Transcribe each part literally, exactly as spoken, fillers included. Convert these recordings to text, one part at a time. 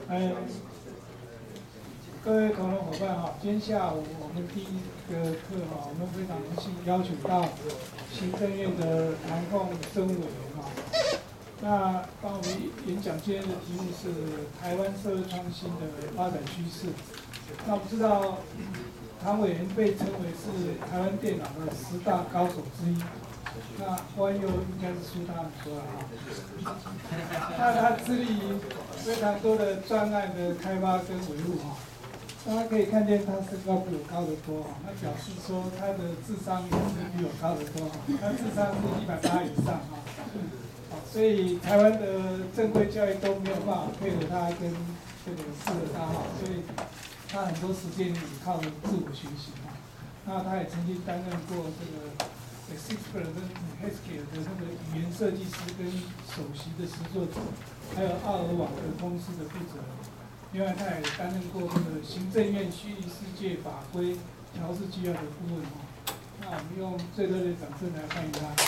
哎，各位同仁伙伴哈，今天下午我们第一个课哈，我们非常荣幸邀请到行政院的唐凤政务委员哈。那帮我们演讲今天的题目是台湾社会创新的发展趋势。那我们知道，唐委员被称为是台湾电脑的十大高手之一。那官又应该是输他很多了哈。那他致力于非常多的专案的开发跟维护哈。大家可以看见他身高比我高得多哈，那表示说他的智商也是比我高得多哈，他智商是一百八以上哈。好，所以台湾的正规教育都没有办法配合他跟这个适合他哈，所以他很多时间也靠着自我学习哈。那他也曾经担任过这个。Cisco 跟 Haskell 的那个语言设计师跟首席的实作者，还有奥尔网的公司的负责人。另外，他也担任过那个行政院虚拟世界法规调试纪要的顾问哈。那我们用最热烈的掌声来欢迎他。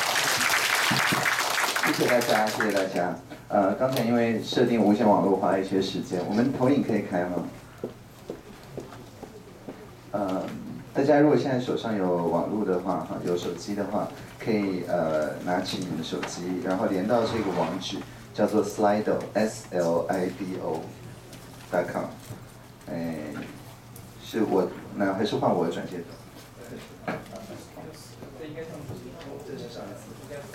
谢谢大家，谢谢大家。呃，刚才因为设定无线网络花了一些时间，我们投影可以开吗？呃。大家如果现在手上有网络的话，哈，有手机的话，可以呃拿起你们的手机，然后连到这个网址，叫做 Slido S L I D O dot com， 哎，是我那还是换我的转接头？这应该上次，这是上一次。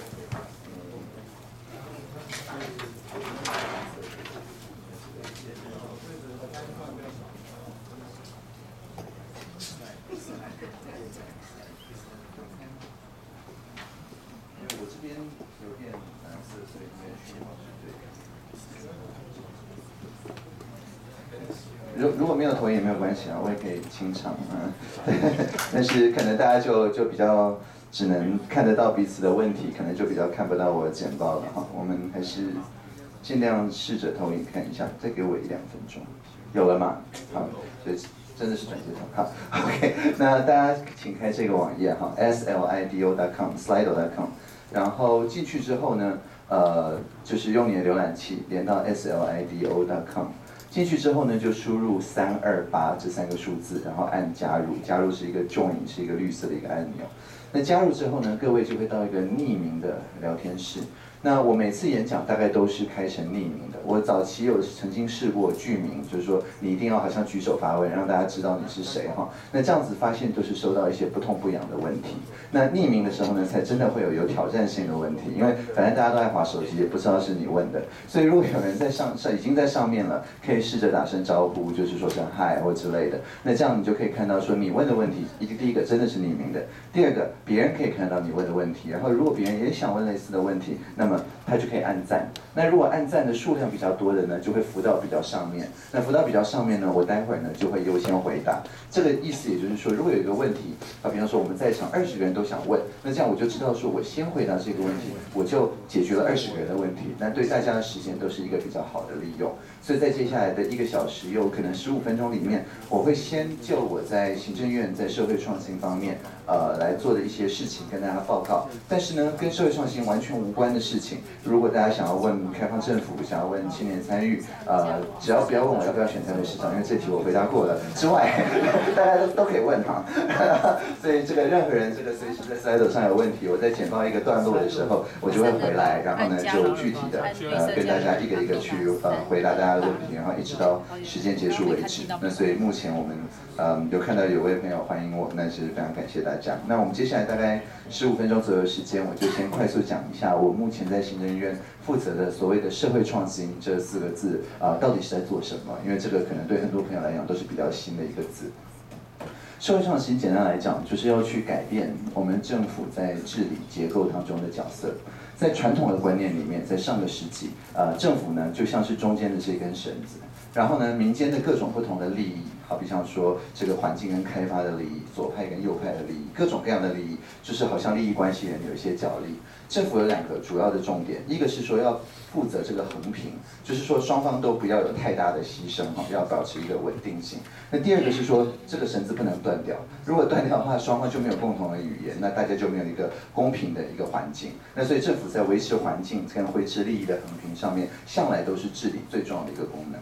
因为我这边有点蓝色，所以没有讯号是对的。如如果没有投影也没有关系啊，我也可以清场啊。但是可能大家就就比较只能看得到彼此的问题，可能就比较看不到我的简报了哈。我们还是尽量试着投影看一下，再给我一两分钟。有了吗？好，所以。真的是转接头，好 ，OK， 那大家请开这个网页哈 ，S L I D O dot com，Slido dot com， 然后进去之后呢，呃，就是用你的浏览器连到 S L I D O dot com， 进去之后呢，就输入三二八这三个数字，然后按加入，加入是一个 Join， 是一个绿色的一个按钮。那加入之后呢，各位就会到一个匿名的聊天室。那我每次演讲大概都是开成匿名的。我早期有曾经试过具名，就是说你一定要好像举手发问，让大家知道你是谁哈。那这样子发现都是收到一些不痛不痒的问题。那匿名的时候呢，才真的会有有挑战性的问题，因为反正大家都在滑手机，也不知道是你问的。所以如果有人在上上已经在上面了，可以试着打声招呼，就是说声嗨或之类的。那这样你就可以看到说你问的问题，一个第一个真的是匿名的，第二个别人可以看到你问的问题，然后如果别人也想问类似的问题，那么他就可以按赞。那如果按赞的数量比较多的呢，就会浮到比较上面。那浮到比较上面呢，我待会儿呢就会优先回答。这个意思也就是说，如果有一个问题啊，比方说我们在场二十个人都想问，那这样我就知道说我先回答这个问题，我就解决了二十个人的问题。那对大家的时间都是一个比较好的利用。所以在接下来的一个小时有可能十五分钟里面，我会先就我在行政院在社会创新方面呃来做的一些事情跟大家报告。但是呢，跟社会创新完全无关的事情，如果大家想要问开放政府，想要问青年参与，呃，只要不要问我要不要选台北市长，因为这题我回答过了之外，大家都都可以问哈。所以这个任何人这个随时在 Slido 上有问题，我在简报一个段落的时候，我就会回来，然后呢就具体的呃跟大家一个一个去呃回答大家的问题，然后一直到时间结束为止。那所以目前我们嗯有看到有位朋友欢迎我，那是非常感谢大家。那我们接下来大概十五分钟左右的时间，我就先快速讲一下我目前在行政院负责的所谓的社会创新这四个字啊、呃，到底是在做什么？因为这个可能对很多朋友来讲都是比较新的一个字。社会创新简单来讲，就是要去改变我们政府在治理结构当中的角色。在传统的观念里面，在上个世纪，呃，政府呢就像是中间的这根绳子，然后呢，民间的各种不同的利益，好比像说这个环境跟开发的利益，左派跟右派的利益，各种各样的利益，就是好像利益关系人有一些角力。政府有两个主要的重点，一个是说要负责这个衡平，就是说双方都不要有太大的牺牲哈，要保持一个稳定性。那第二个是说这个绳子不能断掉，如果断掉的话，双方就没有共同的语言，那大家就没有一个公平的一个环境。那所以政府在维持环境跟维持利益的衡平上面，向来都是治理最重要的一个功能。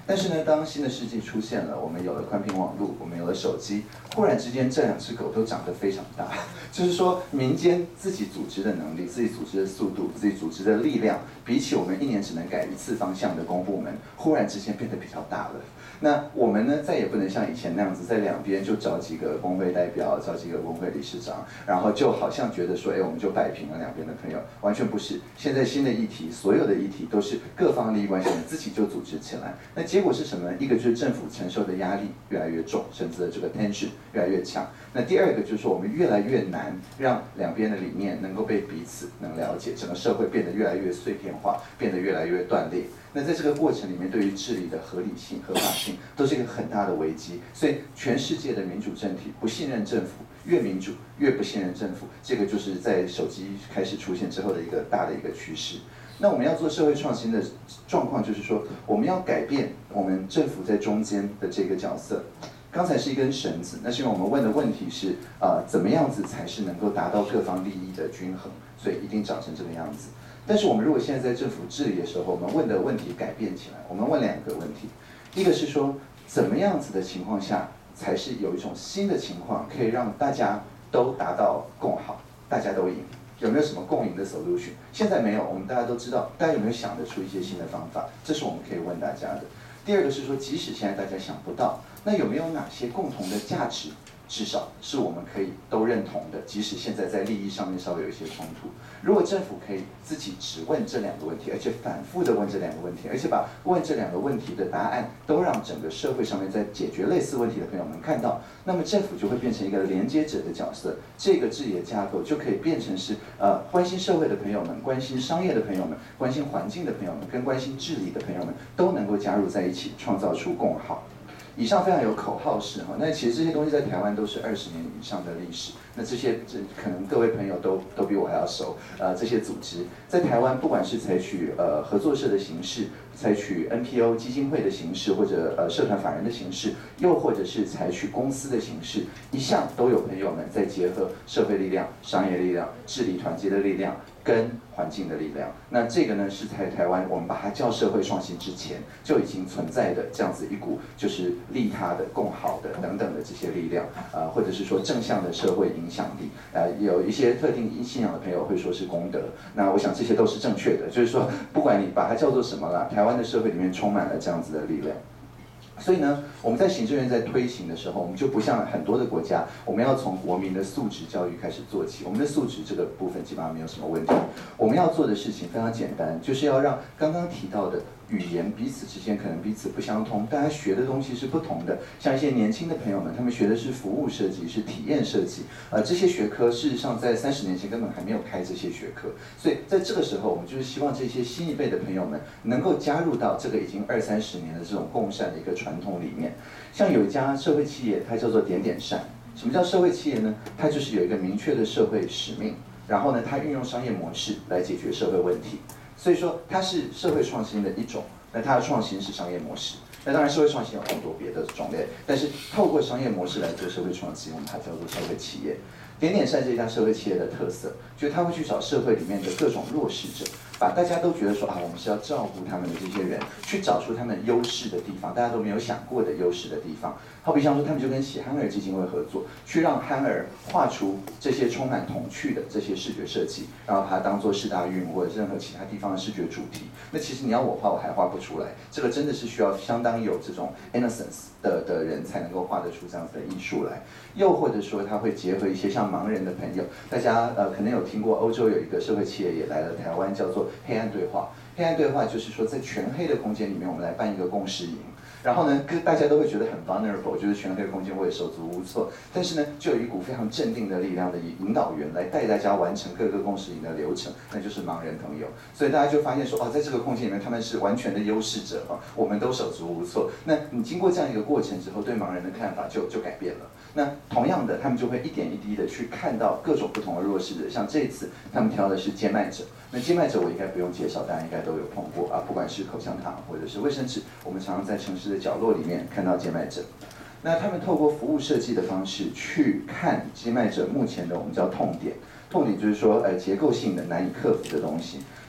但是呢，当新的世纪出现了，我们有了宽频网络，我们有了手机，忽然之间这两只狗都长得非常大，就是说民间自己组织的能力、自己组织的速度、自己组织的力量，比起我们一年只能改一次方向的公部门，忽然之间变得比较大了。那我们呢，再也不能像以前那样子，在两边就找几个工会代表，找几个工会理事长，然后就好像觉得说，哎，我们就摆平了两边的朋友，完全不是。现在新的议题，所有的议题都是各方利益关系人自己就组织起来。那结果是什么呢？一个就是政府承受的压力越来越重，甚至这个 tension 越来越强。那第二个就是说，我们越来越难让两边的理念能够被彼此能了解，整个社会变得越来越碎片化，变得越来越断裂。那在这个过程里面，对于治理的合理性、合法性，都是一个很大的危机。所以，全世界的民主政体不信任政府，越民主越不信任政府，这个就是在手机开始出现之后的一个大的一个趋势。那我们要做社会创新的状况，就是说，我们要改变我们政府在中间的这个角色。刚才是一根绳子，那是因为我们问的问题是，呃，怎么样子才是能够达到各方利益的均衡，所以一定长成这个样子。但是我们如果现在在政府治理的时候，我们问的问题改变起来，我们问两个问题，一个是说，怎么样子的情况下，才是有一种新的情况，可以让大家都达到共好，大家都赢。有没有什么共赢的 solution？ 现在没有，我们大家都知道，大家有没有想得出一些新的方法？这是我们可以问大家的。第二个是说，即使现在大家想不到，那有没有哪些共同的价值，至少是我们可以都认同的，即使现在在利益上面稍微有一些冲突。如果政府可以自己只问这两个问题，而且反复的问这两个问题，而且把问这两个问题的答案都让整个社会上面在解决类似问题的朋友们看到，那么政府就会变成一个连接者的角色，这个治理的架构就可以变成是呃关心社会的朋友们、关心商业的朋友们、关心环境的朋友们跟关心治理的朋友们都能够加入在一起，创造出共好。以上非常有口号式哈，那其实这些东西在台湾都是二十年以上的历史。那这些这可能各位朋友都都比我还要熟。呃，这些组织在台湾，不管是采取呃合作社的形式，采取 N P O 基金会的形式，或者呃社团法人的形式，又或者是采取公司的形式，一向都有朋友们在结合社会力量、商业力量、治理团结的力量跟环境的力量。那这个呢，是在台湾我们把它叫社会创新之前就已经存在的这样子一股就是利他的、共好的等等的这些力量，呃，或者是说正向的社会影响力。呃，有一些特定信仰的朋友会说是功德，那我想这些都是正确的，就是说不管你把它叫做什么啦，台湾的社会里面充满了这样子的力量。所以呢，我们在行政院在推行的时候，我们就不像很多的国家，我们要从国民的素质教育开始做起。我们的素质这个部分基本上没有什么问题。我们要做的事情非常简单，就是要让刚刚提到的语言彼此之间可能彼此不相通，大家学的东西是不同的。像一些年轻的朋友们，他们学的是服务设计，是体验设计，呃，这些学科事实上在三十年前根本还没有开这些学科。所以在这个时候，我们就是希望这些新一辈的朋友们能够加入到这个已经二三十年的这种共善的一个传统里面。像有一家社会企业，它叫做点点善。什么叫社会企业呢？它就是有一个明确的社会使命，然后呢，它运用商业模式来解决社会问题。所以说它是社会创新的一种，那它的创新是商业模式。那当然社会创新有很多别的种类，但是透过商业模式来做社会创新，我们它叫做社会企业。点点善这家社会企业的特色，就是它会去找社会里面的各种弱势者，把大家都觉得说啊，我们是要照顾他们的这些人，去找出他们优势的地方，大家都没有想过的优势的地方。好比像说，他们就跟喜憨儿基金会合作，去让憨儿画出这些充满童趣的这些视觉设计，然后把它当做世大运或者任何其他地方的视觉主题。那其实你要我画，我还画不出来。这个真的是需要相当有这种 innocence 的的人才能够画得出这样子的艺术来。又或者说，他会结合一些像盲人的朋友，大家呃可能有听过，欧洲有一个社会企业也来了台湾，叫做黑暗对话。黑暗对话就是说，在全黑的空间里面，我们来办一个共识营。然后呢，大家都会觉得很 vulnerable， 就是全黑的空间我也手足无措。但是呢，就有一股非常镇定的力量的引导员来带大家完成各个共识营的流程，那就是盲人朋友。所以大家就发现说，哦，在这个空间里面，他们是完全的优势者啊，我们都手足无措。那你经过这样一个过程之后，对盲人的看法就就改变了。那同样的，他们就会一点一滴的去看到各种不同的弱势者。像这一次，他们挑的是街卖者。那街卖者我应该不用介绍，大家应该都有碰过啊，不管是口香糖或者是卫生纸，我们常常在城市的角落里面看到街卖者。那他们透过服务设计的方式去看街卖者目前的我们叫痛点，痛点就是说呃结构性的难以克服的东西。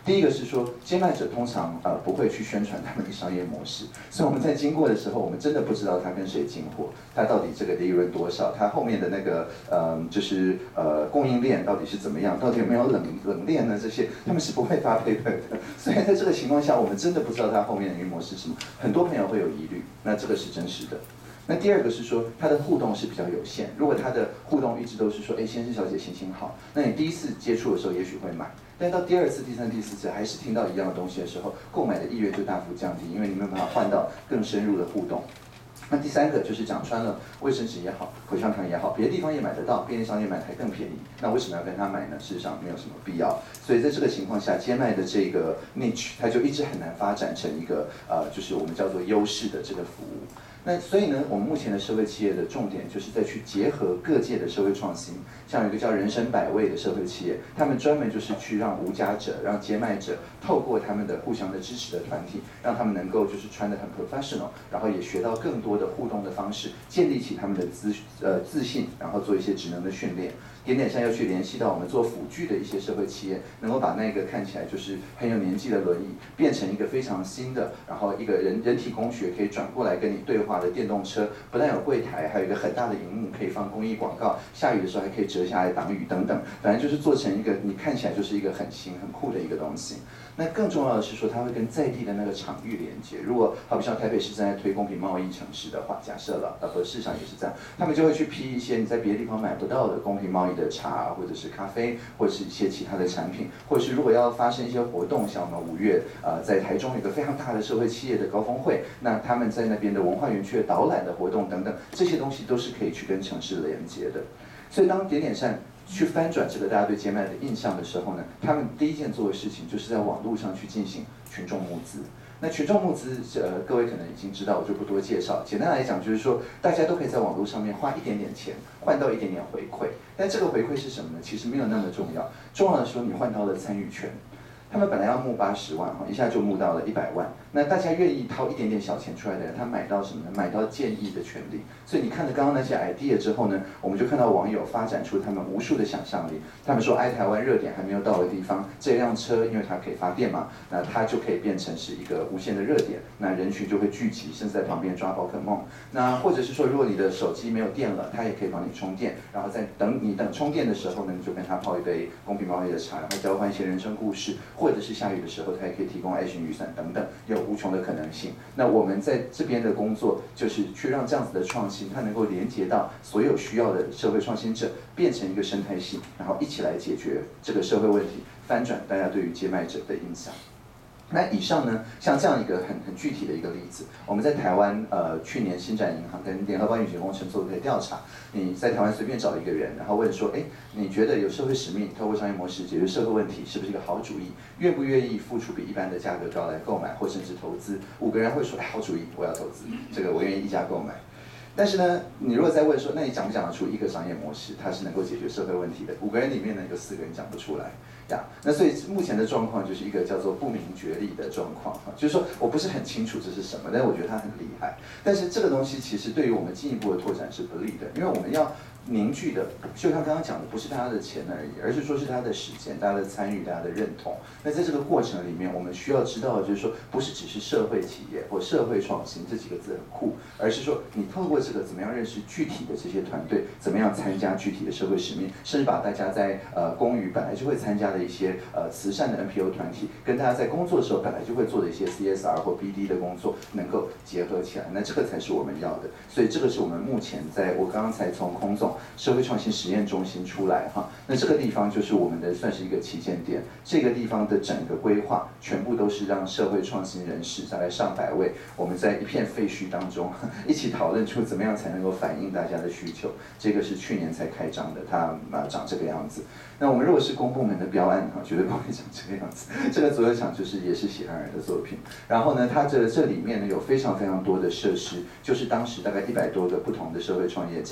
第一个是说，接卖者通常呃不会去宣传他们的商业模式，所以我们在经过的时候，我们真的不知道他跟谁进货，他到底这个利润多少，他后面的那个呃就是呃供应链到底是怎么样，到底有没有冷冷链呢？这些他们是不会发 paper 的，所以在这个情况下，我们真的不知道他后面的营运模式是什么，很多朋友会有疑虑，那这个是真实的。那第二个是说，它的互动是比较有限。如果它的互动一直都是说，哎，先生小姐心情好，那你第一次接触的时候也许会买，但到第二次、第三、第四次还是听到一样的东西的时候，购买的意愿就大幅降低，因为你没有办法换到更深入的互动。那第三个就是讲穿了，卫生纸也好，口香糖也好，别的地方也买得到，便利商店买还更便宜。那为什么要跟他买呢？事实上没有什么必要。所以在这个情况下，街卖的这个 niche 它就一直很难发展成一个呃，就是我们叫做优势的这个服务。那所以呢，我们目前的社会企业的重点就是在去结合各界的社会创新，像有一个叫人生百味的社会企业，他们专门就是去让无家者、让街卖者透过他们的互相的支持的团体，让他们能够就是穿得很 professional， 然后也学到更多的互动的方式，建立起他们的自呃自信，然后做一些职能的训练。点点上又去联系到我们做辅具的一些社会企业，能够把那个看起来就是很有年纪的轮椅，变成一个非常新的，然后一个人人体工学可以转过来跟你对话的电动车，不但有柜台，还有一个很大的荧幕可以放公益广告，下雨的时候还可以折下来挡雨等等，反正就是做成一个你看起来就是一个很新很酷的一个东西。那更重要的是说，它会跟在地的那个场域连接。如果好比像台北市正在推公平贸易城市的话，假设了，呃，和市场也是这样，他们就会去批一些你在别的地方买不到的公平贸易的茶，或者是咖啡，或者是一些其他的产品，或者是如果要发生一些活动，像我们五月，呃，在台中有个非常大的社会企业的高峰会，那他们在那边的文化园区的导览的活动等等，这些东西都是可以去跟城市连接的。所以当点点上去翻转这个大家对街卖的印象的时候呢，他们第一件做的事情就是在网络上去进行群众募资。那群众募资，呃，各位可能已经知道，我就不多介绍。简单来讲，就是说大家都可以在网络上面花一点点钱，换到一点点回馈。但这个回馈是什么呢？其实没有那么重要，重要的说你换到了参与权。他们本来要募八十万哈，一下就募到了一百万。那大家愿意掏一点点小钱出来的人，他买到什么呢？买到建议的权利。所以你看了刚刚那些 idea 之后呢，我们就看到网友发展出他们无数的想象力。他们说，爱台湾热点还没有到的地方，这辆车因为它可以发电嘛，那它就可以变成是一个无限的热点，那人群就会聚集，甚至在旁边抓宝可梦。那或者是说，如果你的手机没有电了，它也可以帮你充电，然后在等你等充电的时候呢，你就跟他泡一杯公平贸易的茶，然后交换一些人生故事。或者是下雨的时候，它也可以提供爱心雨伞等等，有无穷的可能性。那我们在这边的工作，就是去让这样子的创新，它能够连接到所有需要的社会创新者，变成一个生态系，然后一起来解决这个社会问题，翻转大家对于街卖者的印象。那以上呢，像这样一个很很具体的一个例子，我们在台湾，呃，去年新展银行跟联合邦远景工程做了一个调查，你在台湾随便找一个人，然后问说，哎，你觉得有社会使命，透过商业模式解决社会问题，是不是一个好主意？愿不愿意付出比一般的价格高来购买，或甚至投资？五个人会说，哎，好主意，我要投资，这个我愿意溢价购买。但是呢，你如果再问说，那你讲不讲得出一个商业模式，它是能够解决社会问题的？五个人里面呢，有四个人讲不出来。呀，那所以目前的状况就是一个叫做不明觉厉的状况哈，就是说我不是很清楚这是什么，但是我觉得它很厉害。但是这个东西其实对于我们进一步的拓展是不利的，因为我们要凝聚的，就像刚刚讲的，不是大家的钱而已，而是说是大家的时间、大家的参与、大家的认同。那在这个过程里面，我们需要知道的就是说，不是只是社会企业或社会创新这几个字很酷，而是说你透过这个怎么样认识具体的这些团队，怎么样参加具体的社会使命，甚至把大家在呃公寓本来就会参加的一些呃慈善的 N P O 团体，跟大家在工作的时候本来就会做的一些 C S R 或 B D 的工作，能够结合起来。那这个才是我们要的。所以这个是我们目前在我刚刚才从空总社会创新实验中心出来哈，那这个地方就是我们的算是一个旗舰店。这个地方的整个规划全部都是让社会创新人士，大概上百位，我们在一片废墟当中一起讨论出怎么样才能够反映大家的需求。这个是去年才开张的，它啊长这个样子。那我们如果是公部门的标案哈，绝对不会长这个样子。这个左右厂就是也是喜憨人的作品。然后呢，它这这里面呢有非常非常多的设施，就是当时大概一百多个不同的社会创业家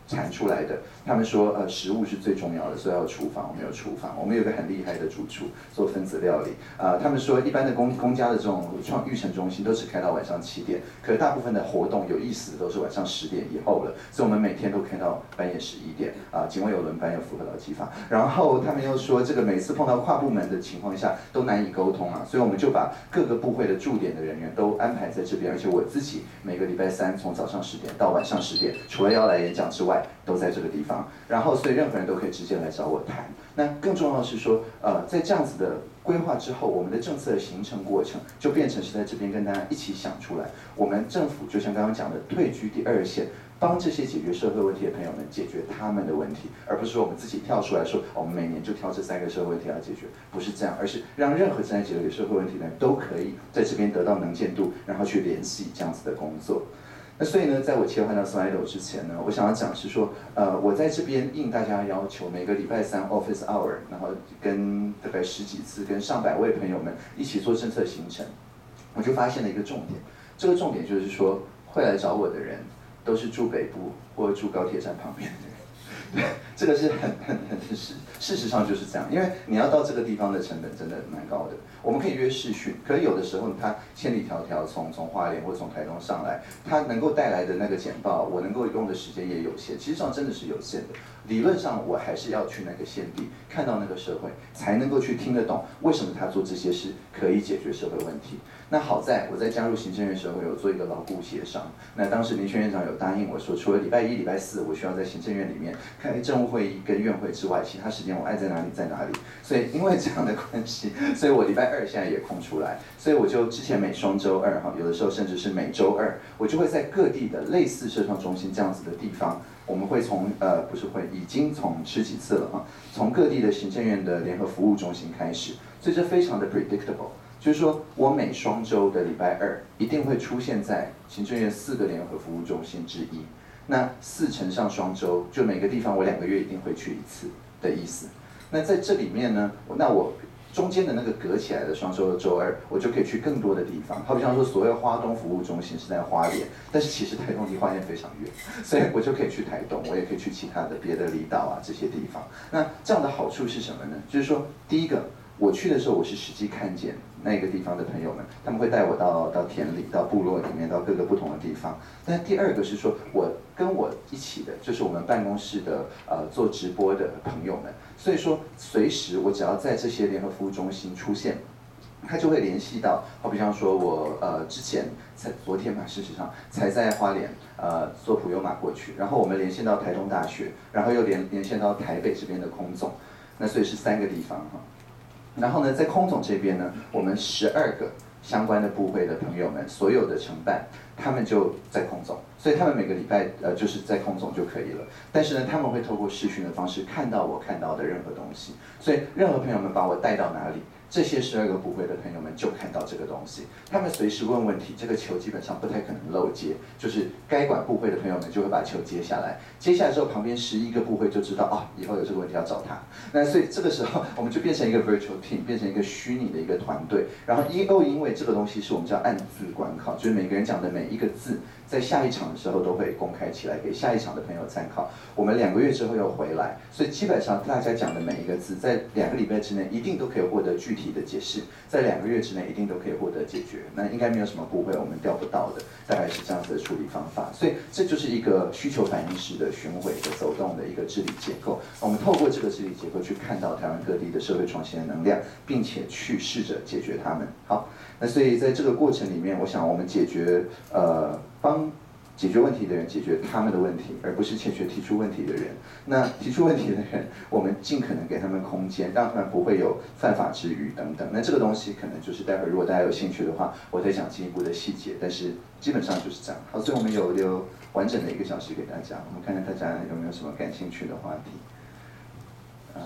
产出来的。他们说，呃，食物是最重要的，所以要有厨房。我们有厨房，我们有个很厉害的主厨做分子料理。啊、呃，他们说一般的公公家的这种创育成中心都只开到晚上七点，可是大部分的活动有意思的都是晚上十点以后了，所以我们每天都开到半夜十一点。啊、呃，警卫有轮班，有符合劳基法。然后他们又说，这个每次碰到跨部门的情况下都难以沟通啊，所以我们就把各个部会的驻点的人员都安排在这边，而且我自己每个礼拜三从早上十点到晚上十点，除了要来演讲之外，都在这个地方。然后，所以任何人都可以直接来找我谈。那更重要的是说，呃，在这样子的规划之后，我们的政策的形成过程就变成是在这边跟大家一起想出来。我们政府就像刚刚讲的，退居第二线，帮这些解决社会问题的朋友们解决他们的问题，而不是说我们自己跳出来说，我们每年就挑这三个社会问题要解决，不是这样，而是让任何正在解决社会问题的人都可以在这边得到能见度，然后去联系这样子的工作。那所以呢，在我切换到 Slido 之前呢，我想要讲是说，呃，我在这边应大家要求，每个礼拜三 Office Hour， 然后跟大概十几次跟上百位朋友们一起做政策行程，我就发现了一个重点，这个重点就是说，会来找我的人都是住北部或者住高铁站旁边的人。对，这个是很很很事，事实上就是这样，因为你要到这个地方的成本真的蛮高的。我们可以约视讯，可是有的时候他千里迢迢从从花莲或从台东上来，他能够带来的那个简报，我能够用的时间也有限，其实上真的是有限的。理论上我还是要去那个县地，看到那个社会，才能够去听得懂为什么他做这些事可以解决社会问题。那好在我在加入行政院时候有做一个牢固协商，那当时林轩院长有答应我说，除了礼拜一、礼拜四我需要在行政院里面开政务会议跟院会之外，其他时间我爱在哪里在哪里。所以因为这样的关系，所以我礼拜二现在也空出来，所以我就之前每双周二哈，有的时候甚至是每周二，我就会在各地的类似社创中心这样子的地方，我们会从呃不是会已经从十几次了哈，从各地的行政院的联合服务中心开始，所以这非常的 predictable。就是说我每双周的礼拜二一定会出现在行政院四个联合服务中心之一，那四乘上双周，就每个地方我两个月一定会去一次的意思。那在这里面呢，那我中间的那个隔起来的双周的周二，我就可以去更多的地方。好比像说，所谓花东服务中心是在花莲，但是其实台东离花莲非常远，所以我就可以去台东，我也可以去其他的别的离岛啊这些地方。那这样的好处是什么呢？就是说，第一个，我去的时候我是实际看见那个地方的朋友们，他们会带我到到田里、到部落里面、到各个不同的地方。但第二个是说，我跟我一起的，就是我们办公室的呃做直播的朋友们。所以说，随时我只要在这些联合服务中心出现，他就会联系到，好比方说我呃之前才昨天吧，事实上才在花莲呃坐普悠玛过去，然后我们连线到台东大学，然后又连连线到台北这边的空总，那所以是三个地方哈。然后呢，在空总这边呢，我们十二个相关的部会的朋友们，所有的承办，他们就在空总，所以他们每个礼拜呃就是在空总就可以了。但是呢，他们会透过视讯的方式看到我看到的任何东西，所以任何朋友们把我带到哪里，这些十二个部会的朋友们就看到这个东西，他们随时问问题，这个球基本上不太可能漏接，就是该管部会的朋友们就会把球接下来，接下来之后旁边十一个部会就知道哦，以后有这个问题要找他。那所以这个时候我们就变成一个 virtual team， 变成一个虚拟的一个团队。然后因又因为这个东西是我们叫按字观考，就是每个人讲的每一个字，在下一场的时候都会公开起来给下一场的朋友参考。我们两个月之后又回来，所以基本上大家讲的每一个字，在两个礼拜之内一定都可以获得具体的解释，在两个月之内一定都可以获得解决。那应该没有什么部会我们调不到的，大概是这样子的处理方法。所以这就是一个需求反应式的巡回的走动的一个治理结构。我们透过这个治理结构去看到台湾各地的社会创新的能量，并且去试着解决它们。好，那所以在这个过程里面，我想我们解决呃帮。解决问题的人解决他们的问题，而不是解决提出问题的人。那提出问题的人，我们尽可能给他们空间，让他们不会有犯法之余等等。那这个东西可能就是待会儿如果大家有兴趣的话，我再讲进一步的细节。但是基本上就是这样。好，所以我们有留完整的一个小时给大家，我们看看大家有没有什么感兴趣的话题。呃，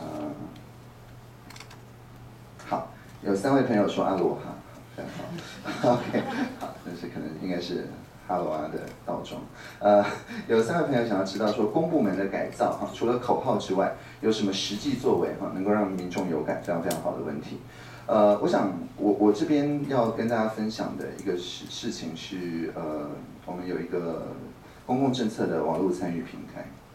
好，有三位朋友说阿罗哈，非常好。OK， 好，但是可能应该是。哈罗啊的道中，呃，有三位朋友想要知道说，公部门的改造哈，除了口号之外，有什么实际作为哈，能够让民众有感，非常非常好的问题。呃，我想我我这边要跟大家分享的一个事事情是，呃，我们有一个公共政策的网络参与平台。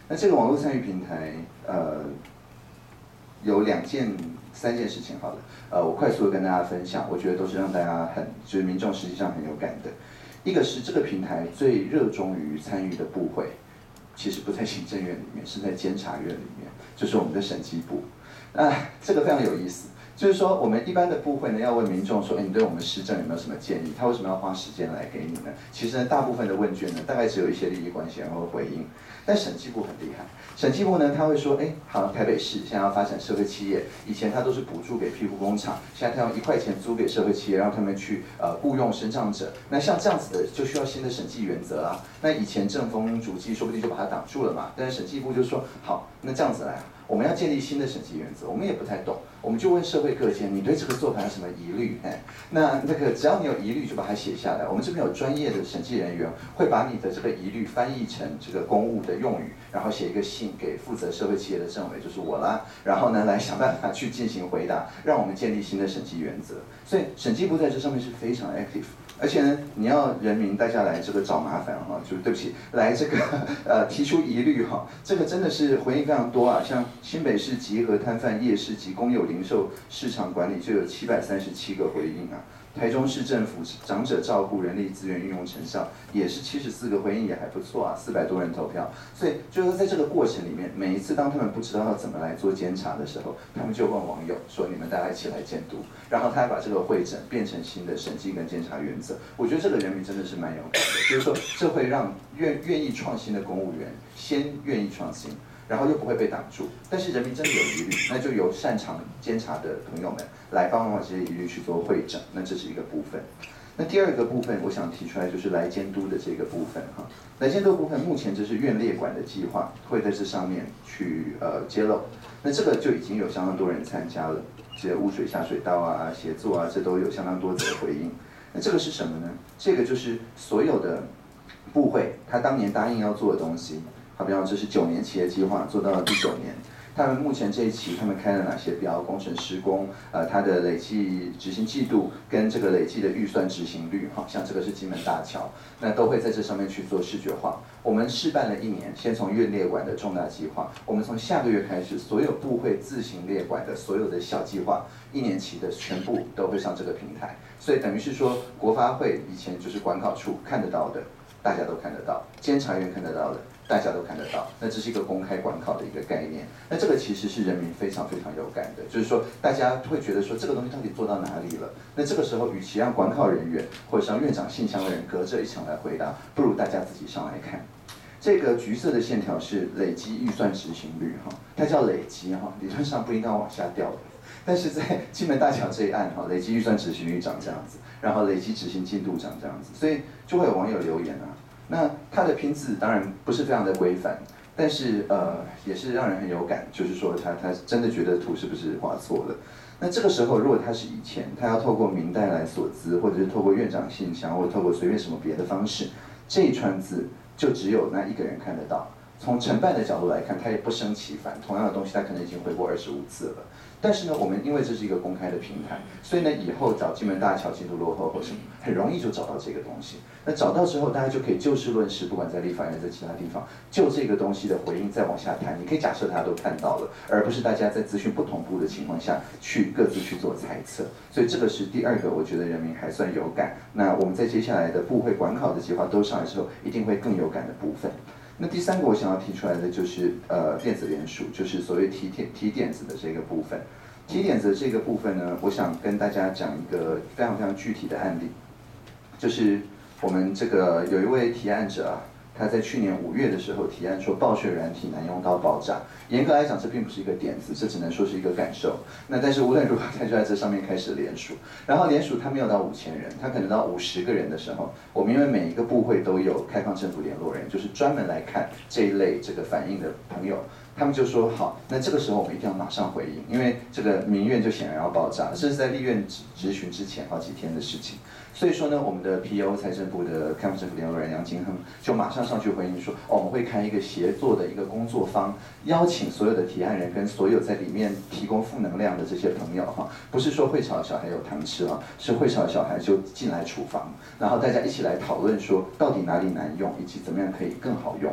那这个网络参与平台，呃，有两件、三件事情，好了，呃，我快速的跟大家分享，我觉得都是让大家很，就是民众实际上很有感的。一个是这个平台最热衷于参与的部会，其实不在行政院里面，是在监察院里面，就是我们的审计部。那这个非常有意思。就是说，我们一般的部会呢，要问民众说，哎，你对我们施政有没有什么建议？他为什么要花时间来给你呢？其实呢，大部分的问卷呢，大概只有一些利益关系人会回应。但审计部很厉害，审计部呢，他会说，哎，好，台北市现在要发展社会企业，以前他都是补助给庇护工厂，现在他用一块钱租给社会企业，让他们去呃雇佣身障者。那像这样子的，就需要新的审计原则啊。那以前政风主计说不定就把它挡住了嘛。但是审计部就说，好，那这样子来。我们要建立新的审计原则，我们也不太懂，我们就问社会各界，你对这个做法有什么疑虑？哎，那那个只要你有疑虑，就把它写下来。我们这边有专业的审计人员，会把你的这个疑虑翻译成这个公务的用语，然后写一个信给负责社会企业的政委，就是我啦，然后呢来想办法去进行回答，让我们建立新的审计原则。所以审计部在这上面是非常 active。而且呢，你要人民大家来这个找麻烦哈，就是对不起，来这个呃提出疑虑哈，这个真的是回应非常多啊。像新北市集合摊贩夜市及公有零售市场管理就有七百三十七个回应啊。台中市政府长者照顾人力资源运用成效也是七十四个回应，也还不错啊，四百多人投票。所以就是说在这个过程里面，每一次当他们不知道要怎么来做监察的时候，他们就问网友说：“你们大家一起来监督。”然后他还把这个会诊变成新的审计跟监察原则。我觉得这个人民真的是蛮有感的，就是说这会让愿愿意创新的公务员先愿意创新。然后又不会被挡住，但是人民真的有疑虑，那就由擅长监察的朋友们来帮忙把这些疑虑去做会诊，那这是一个部分。那第二个部分，我想提出来就是来监督的这个部分哈。来监督部分，目前这是院列管的计划，会在这上面去呃揭露。那这个就已经有相当多人参加了，这些污水下水道啊、协作啊，这都有相当多则回应。那这个是什么呢？这个就是所有的部会，他当年答应要做的东西。好比方这是九年期的计划，做到了第九年。他们目前这一期他们开了哪些标？工程施工，呃，它的累计执行季度跟这个累计的预算执行率，哈，像这个是金门大桥，那都会在这上面去做视觉化。我们试办了一年，先从院列管的重大计划，我们从下个月开始，所有部会自行列管的所有的小计划，一年期的全部都会上这个平台。所以等于是说，国发会以前就是管考处看得到的，大家都看得到；监察院看得到的。大家都看得到，那这是一个公开管考的一个概念。那这个其实是人民非常非常有感的，就是说大家会觉得说这个东西到底做到哪里了？那这个时候，与其让管考人员或者让院长信箱的人隔着一层来回答，不如大家自己上来看。这个橘色的线条是累积预算执行率哈，它叫累积哈，理论上不应该往下掉的。但是在金门大桥这一案哈，累积预算执行率长这样子，然后累积执行进度长这样子，所以就会有网友留言啊。那它的拼字当然不是非常的规范，但是呃也是让人很有感，就是说他他真的觉得图是不是画错了。那这个时候如果他是以前他要透过民代来索资，或者是透过院长信箱，或者透过随便什么别的方式，这一串字就只有那一个人看得到。从承办的角度来看，他也不胜其烦，同样的东西他可能已经回过二十五次了。但是呢，我们因为这是一个公开的平台，所以呢，以后找金门大桥进度落后或什么，很容易就找到这个东西。那找到之后，大家就可以就事论事，不管在立法院在其他地方，就这个东西的回应再往下谈。你可以假设大家都看到了，而不是大家在资讯不同步的情况下去各自去做猜测。所以这个是第二个，我觉得人民还算有感。那我们在接下来的部会管考的计划都上来之后，一定会更有感的部分。那第三个我想要提出来的就是呃电子联署，就是所谓提点提点子的这个部分。提点子的这个部分呢，我想跟大家讲一个非常非常具体的案例，就是我们这个有一位提案者啊，他在去年五月的时候提案说报税软体难用到爆炸。严格来讲，这并不是一个点子，这只能说是一个感受。那但是无论如何，他就在这上面开始联署，然后联署他没有到五千人，他可能到五十个人的时候，我们因为每一个部会都有开放政府联络人，就是专门来看这一类这个反应的朋友。他们就说好，那这个时候我们一定要马上回应，因为这个民怨就显然要爆炸，这是在立院质询之前好几天的事情。所以说呢，我们的 P O 财政部的开放政府联络人杨金亨就马上上去回应说，哦，我们会开一个协作的一个工作坊，邀请所有的提案人跟所有在里面提供负能量的这些朋友哈，不是说会吵的小孩有糖吃啊，是会吵的小孩就进来厨房，然后大家一起来讨论说到底哪里难用，以及怎么样可以更好用。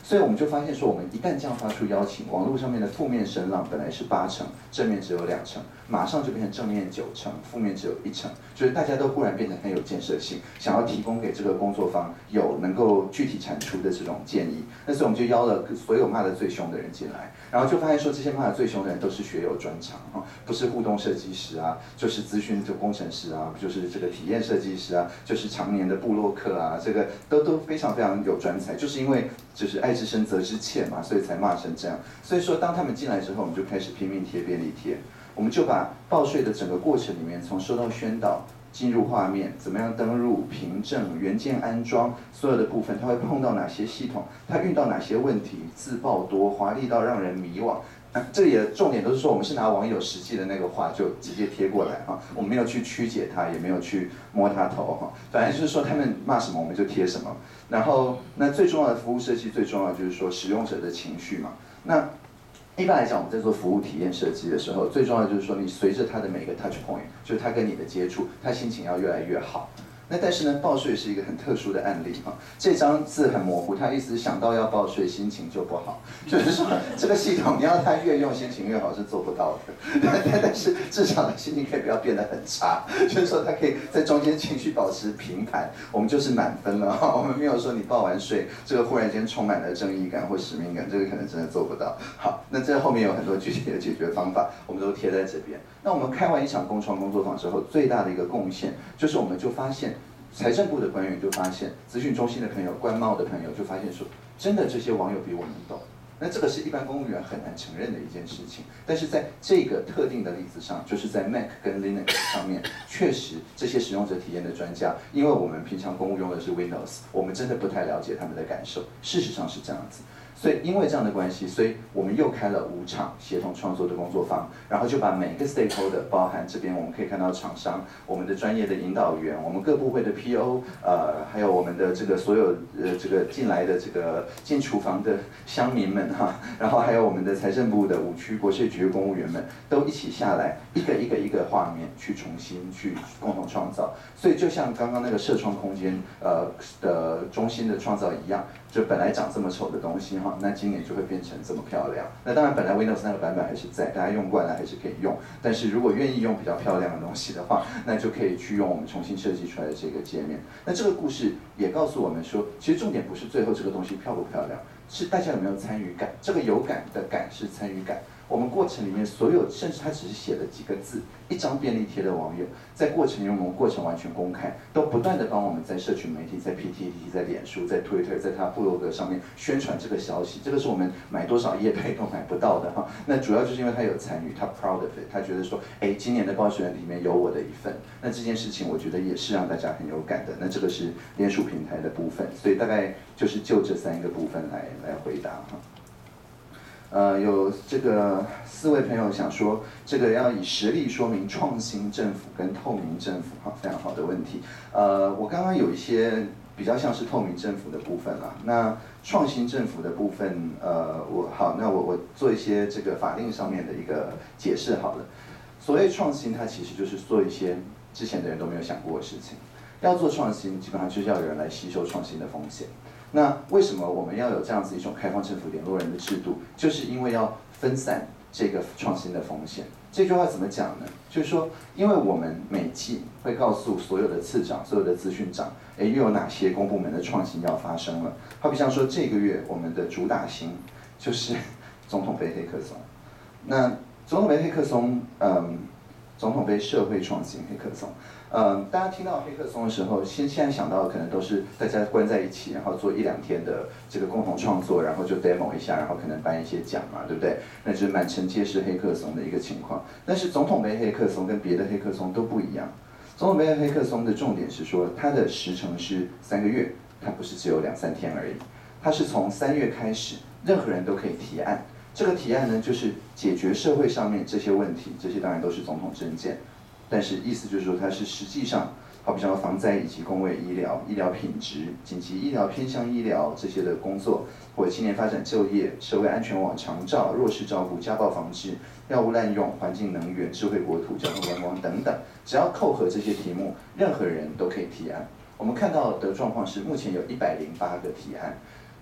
所以我们就发现说，我们一旦这样发出邀请，网络上面的负面声浪本来是八成，正面只有两成，马上就变成正面九成，负面只有一成，就是大家都忽然变得很有建设性，想要提供给这个工作坊有能够具体产出的这种建议。那所以我们就邀了所有骂得最凶的人进来，然后就发现说，这些骂得最凶的人都是学有专长哈，不是互动设计师啊，就是资讯就工程师啊，就是这个体验设计师啊，就是常年的部落客啊，这个都都非常非常有专才，就是因为就是爱之深责之切嘛，所以才骂成这样。所以说，当他们进来之后，我们就开始拼命贴便利贴，我们就把报税的整个过程里面，从收到宣导、进入画面、怎么样登入、凭证、元件安装，所有的部分，它会碰到哪些系统，它遇到哪些问题，自爆多，华丽到让人迷惘。这里的重点都是说，我们是拿网友实际的那个话就直接贴过来哈，我们没有去曲解它，也没有去摸他头哈，反正就是说他们骂什么我们就贴什么。然后那最重要的服务设计，最重要的就是说使用者的情绪嘛。那一般来讲，我们在做服务体验设计的时候，最重要的就是说，你随着他的每个 touch point， 就是他跟你的接触，他心情要越来越好。那但是呢，报税是一个很特殊的案例哈。这张字很模糊，它意思是想到要报税，心情就不好。就是说，这个系统你要它越用心情越好是做不到的。但但是至少呢，心情可以不要变得很差。就是说，它可以在中间情绪保持平盘，我们就是满分了哈。我们没有说你报完税，这个忽然间充满了正义感或使命感，这个可能真的做不到。好，那这后面有很多具体的解决方法，我们都贴在这边。那我们开完一场共创工作坊之后，最大的一个贡献就是我们就发现。财政部的官员就发现，资讯中心的朋友、官贸的朋友就发现说，真的这些网友比我们懂。那这个是一般公务员很难承认的一件事情，但是在这个特定的例子上，就是在 Mac 跟 Linux 上面，确实这些使用者体验的专家，因为我们平常公务用的是 Windows， 我们真的不太了解他们的感受。事实上是这样子。所以因为这样的关系，所以我们又开了五场协同创作的工作坊，然后就把每一个 stakeholder， 包含这边我们可以看到厂商、我们的专业的引导员、我们各部会的 P O， 呃，还有我们的这个所有呃这个进来的这个进厨房的乡民们哈，然后还有我们的财政部的五区国税局的公务员们，都一起下来，一个一个一个画面去重新去共同创造。所以就像刚刚那个社创空间呃的中心的创造一样。就本来长这么丑的东西哈，那今年就会变成这么漂亮。那当然，本来 Windows 那个版本还是在，大家用惯了还是可以用。但是如果愿意用比较漂亮的东西的话，那就可以去用我们重新设计出来的这个界面。那这个故事也告诉我们说，其实重点不是最后这个东西漂不漂亮，是大家有没有参与感。这个有感的感是参与感。我们过程里面所有，甚至他只是写了几个字，一张便利贴的网友，在过程里面我们过程完全公开，都不断的帮我们在社群媒体、在 P T T、在脸书、在 Twitter、在他部落格上面宣传这个消息。这个是我们买多少业配都买不到的哈。那主要就是因为他有参与，他 proud of it， 他觉得说，哎，今年的报税人里面有我的一份。那这件事情我觉得也是让大家很有感的。那这个是联署平台的部分，所以大概就是就这三个部分来来回答哈。呃，有这个四位朋友想说，这个要以实例说明创新政府跟透明政府，哈，非常好的问题。呃，我刚刚有一些比较像是透明政府的部分啦，那创新政府的部分，呃，我好，那我我做一些这个法令上面的一个解释好了。所谓创新，它其实就是做一些之前的人都没有想过的事情。要做创新，基本上就是要有人来吸收创新的风险。那为什么我们要有这样子一种开放政府联络人的制度？就是因为要分散这个创新的风险。这句话怎么讲呢？就是说，因为我们每季会告诉所有的次长、所有的资讯长，哎，又有哪些公部门的创新要发生了？好比像说这个月我们的主打星就是总统杯黑客松。那总统杯黑客松，嗯，总统杯社会创新黑客松。嗯，大家听到黑客松的时候，现现在想到的可能都是大家关在一起，然后做一两天的这个共同创作，然后就 demo 一下，然后可能颁一些奖嘛，对不对？那就是满城皆是黑客松的一个情况。但是总统杯黑客松跟别的黑客松都不一样。总统杯黑客松的重点是说，它的时程是三个月，它不是只有两三天而已。它是从三月开始，任何人都可以提案。这个提案呢，就是解决社会上面这些问题，这些当然都是总统政见。但是意思就是说，它是实际上，好比像防灾以及公卫医疗、医疗品质、紧急医疗、偏向医疗这些的工作，或者青年发展就业、社会安全网长照、弱势照顾、家暴防治、药物滥用、环境能源、智慧国土、交通观光等等，只要扣合这些题目，任何人都可以提案。我们看到的状况是，目前有一百零八个提案。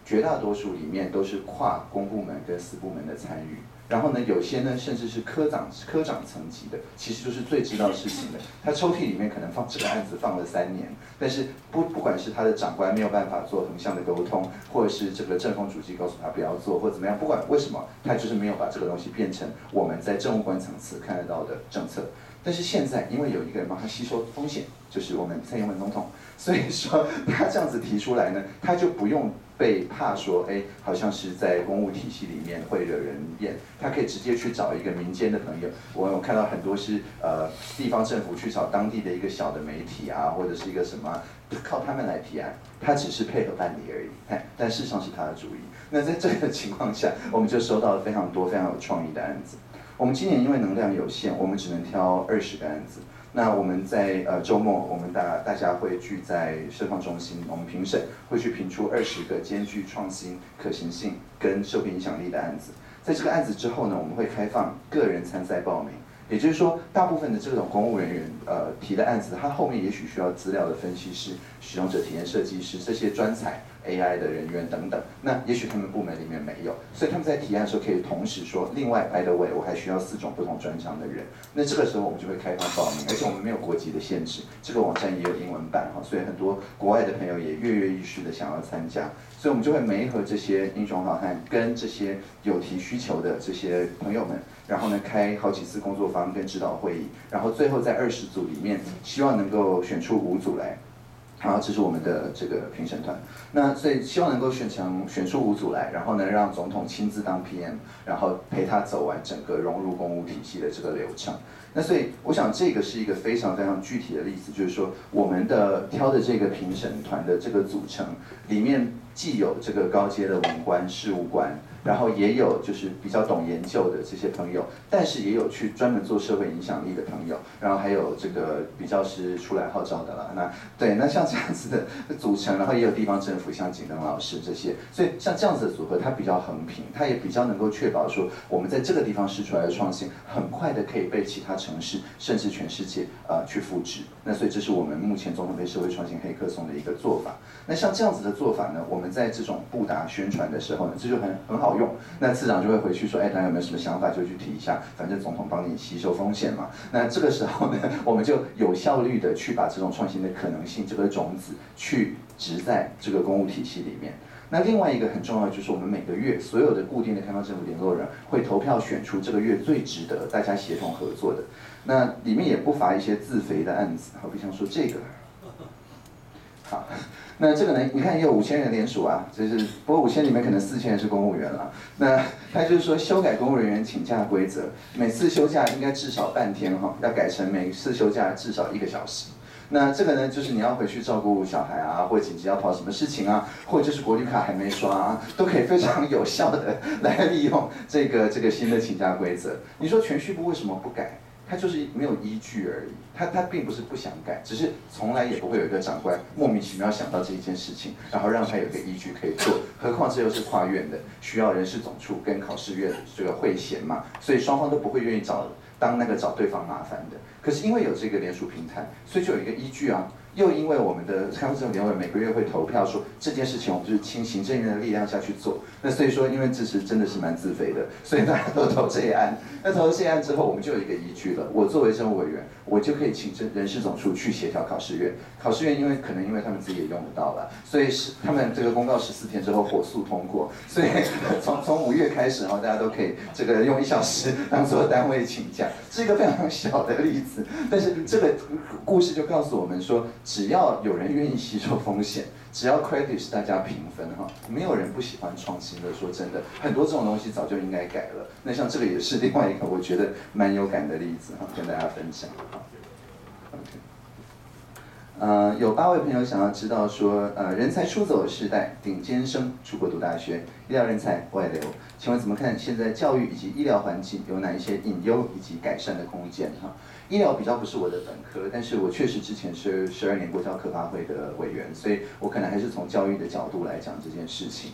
绝大多数里面都是跨公部门跟私部门的参与。然后呢，有些呢甚至是科长、科长层级的，其实就是最知道事情的。他抽屉里面可能放这个案子放了三年，但是不不管是他的长官没有办法做横向的沟通，或者是这个政风主机告诉他不要做，或怎么样，不管为什么，他就是没有把这个东西变成我们在政务官层次看得到的政策。但是现在，因为有一个人帮他吸收风险，就是我们蔡英文总统，所以说他这样子提出来呢，他就不用被怕说，哎，好像是在公务体系里面会惹人厌，他可以直接去找一个民间的朋友。我有看到很多是呃地方政府去找当地的一个小的媒体啊，或者是一个什么，靠他们来提案，他只是配合办理而已，但事实上是他的主意。那在这个情况下，我们就收到了非常多非常有创意的案子。我们今年因为能量有限，我们只能挑二十个案子。那我们在呃周末，我们大大家会聚在社创中心，我们评审会去评出二十个兼具创新、可行性跟社会影响力的案子。在这个案子之后呢，我们会开放个人参赛报名。也就是说，大部分的这种公务人员呃提的案子，他后面也许需要资料的分析师、使用者体验设计师这些专才 A I 的人员等等。那也许他们部门里面没有，所以他们在提案的时候可以同时说，另外 by the way， 我还需要四种不同专长的人。那这个时候我们就会开放报名，而且我们没有国籍的限制，这个网站也有英文版哈，所以很多国外的朋友也跃跃欲试的想要参加。所以我们就会媒合这些英雄好汉跟这些有提需求的这些朋友们，然后呢开好几次工作坊跟指导会议，然后最后在二十组里面，希望能够选出五组来。好，这是我们的这个评审团。那所以希望能够选成选出五组来，然后呢让总统亲自当 P M， 然后陪他走完整个融入公务体系的这个流程。那所以我想这个是一个非常非常具体的例子，就是说我们的挑的这个评审团的这个组成里面，既有这个高阶的文官、事务官，然后也有就是比较懂研究的这些朋友，但是也有去专门做社会影响力的朋友，然后还有这个比较是出来号召的啦。那对，那像这样子的组成，然后也有地方政府，像景登老师这些，所以像这样子的组合，它比较横平，它也比较能够确保说我们在这个地方试出来的创新，很快的可以被其他城市甚至全世界呃去复制。那所以这是我们目前总统杯社会创新黑客松的一个做法。那像这样子的做法呢，我们在这种布达宣传的时候呢，这就很很好用。那次长就会回去说，哎，大家有没有什么想法就去提一下，反正总统帮你吸收风险嘛。那这个时候呢，我们就有效率的去把这种创新的可能性这个种子去植在这个公务体系里面。那另外一个很重要的就是，我们每个月所有的固定的开放政府联络人会投票选出这个月最值得大家协同合作的。那里面也不乏一些自肥的案子，好比像说这个。好，那这个呢？你看也有五千人联署啊，就是不过五千里面可能四千人是公务员了。那他就是说修改公务人员请假规则，每次休假应该至少半天哈，要改成每次休假至少一个小时。那这个呢，就是你要回去照顾小孩啊，或紧急要跑什么事情啊，或者就是国旅卡还没刷啊，都可以非常有效的来利用这个这个新的请假规则。你说铨叙部为什么不改？他就是没有依据而已，他他并不是不想改，只是从来也不会有一个长官莫名其妙想到这一件事情，然后让他有一个依据可以做。何况这又是跨院的，需要人事总处跟考试院这个会衔嘛，所以双方都不会愿意找当那个找对方麻烦的。可是因为有这个联署平台，所以就有一个依据啊。又因为我们的开放政府联委每个月会投票说这件事情，我们就是倾行政院的力量下去做。那所以说，因为支持真的是蛮自肥的，所以大家都投这一案。那投了这一案之后，我们就有一个依据了。我作为政务委员，我就可以请人事总处去协调考试院。考试院因为可能因为他们自己也用得到了，所以是他们这个公告十四天之后火速通过。所以从从五月开始，然后大家都可以这个用一小时当做单位请假，是一个非常小的例子。但是这个故事就告诉我们说，只要有人愿意吸收风险，只要 credit 是大家平分哈，没有人不喜欢创新的。说真的，很多这种东西早就应该改了。那像这个也是另外一个我觉得蛮有感的例子哈，跟大家分享。OK。呃，有八位朋友想要知道说，呃，人才出走的时代，顶尖生出国读大学，医疗人才外流，请问怎么看现在教育以及医疗环境有哪一些隐忧以及改善的空间？哈，医疗比较不是我的本科，但是我确实之前是十二年国教科发会的委员，所以我可能还是从教育的角度来讲这件事情。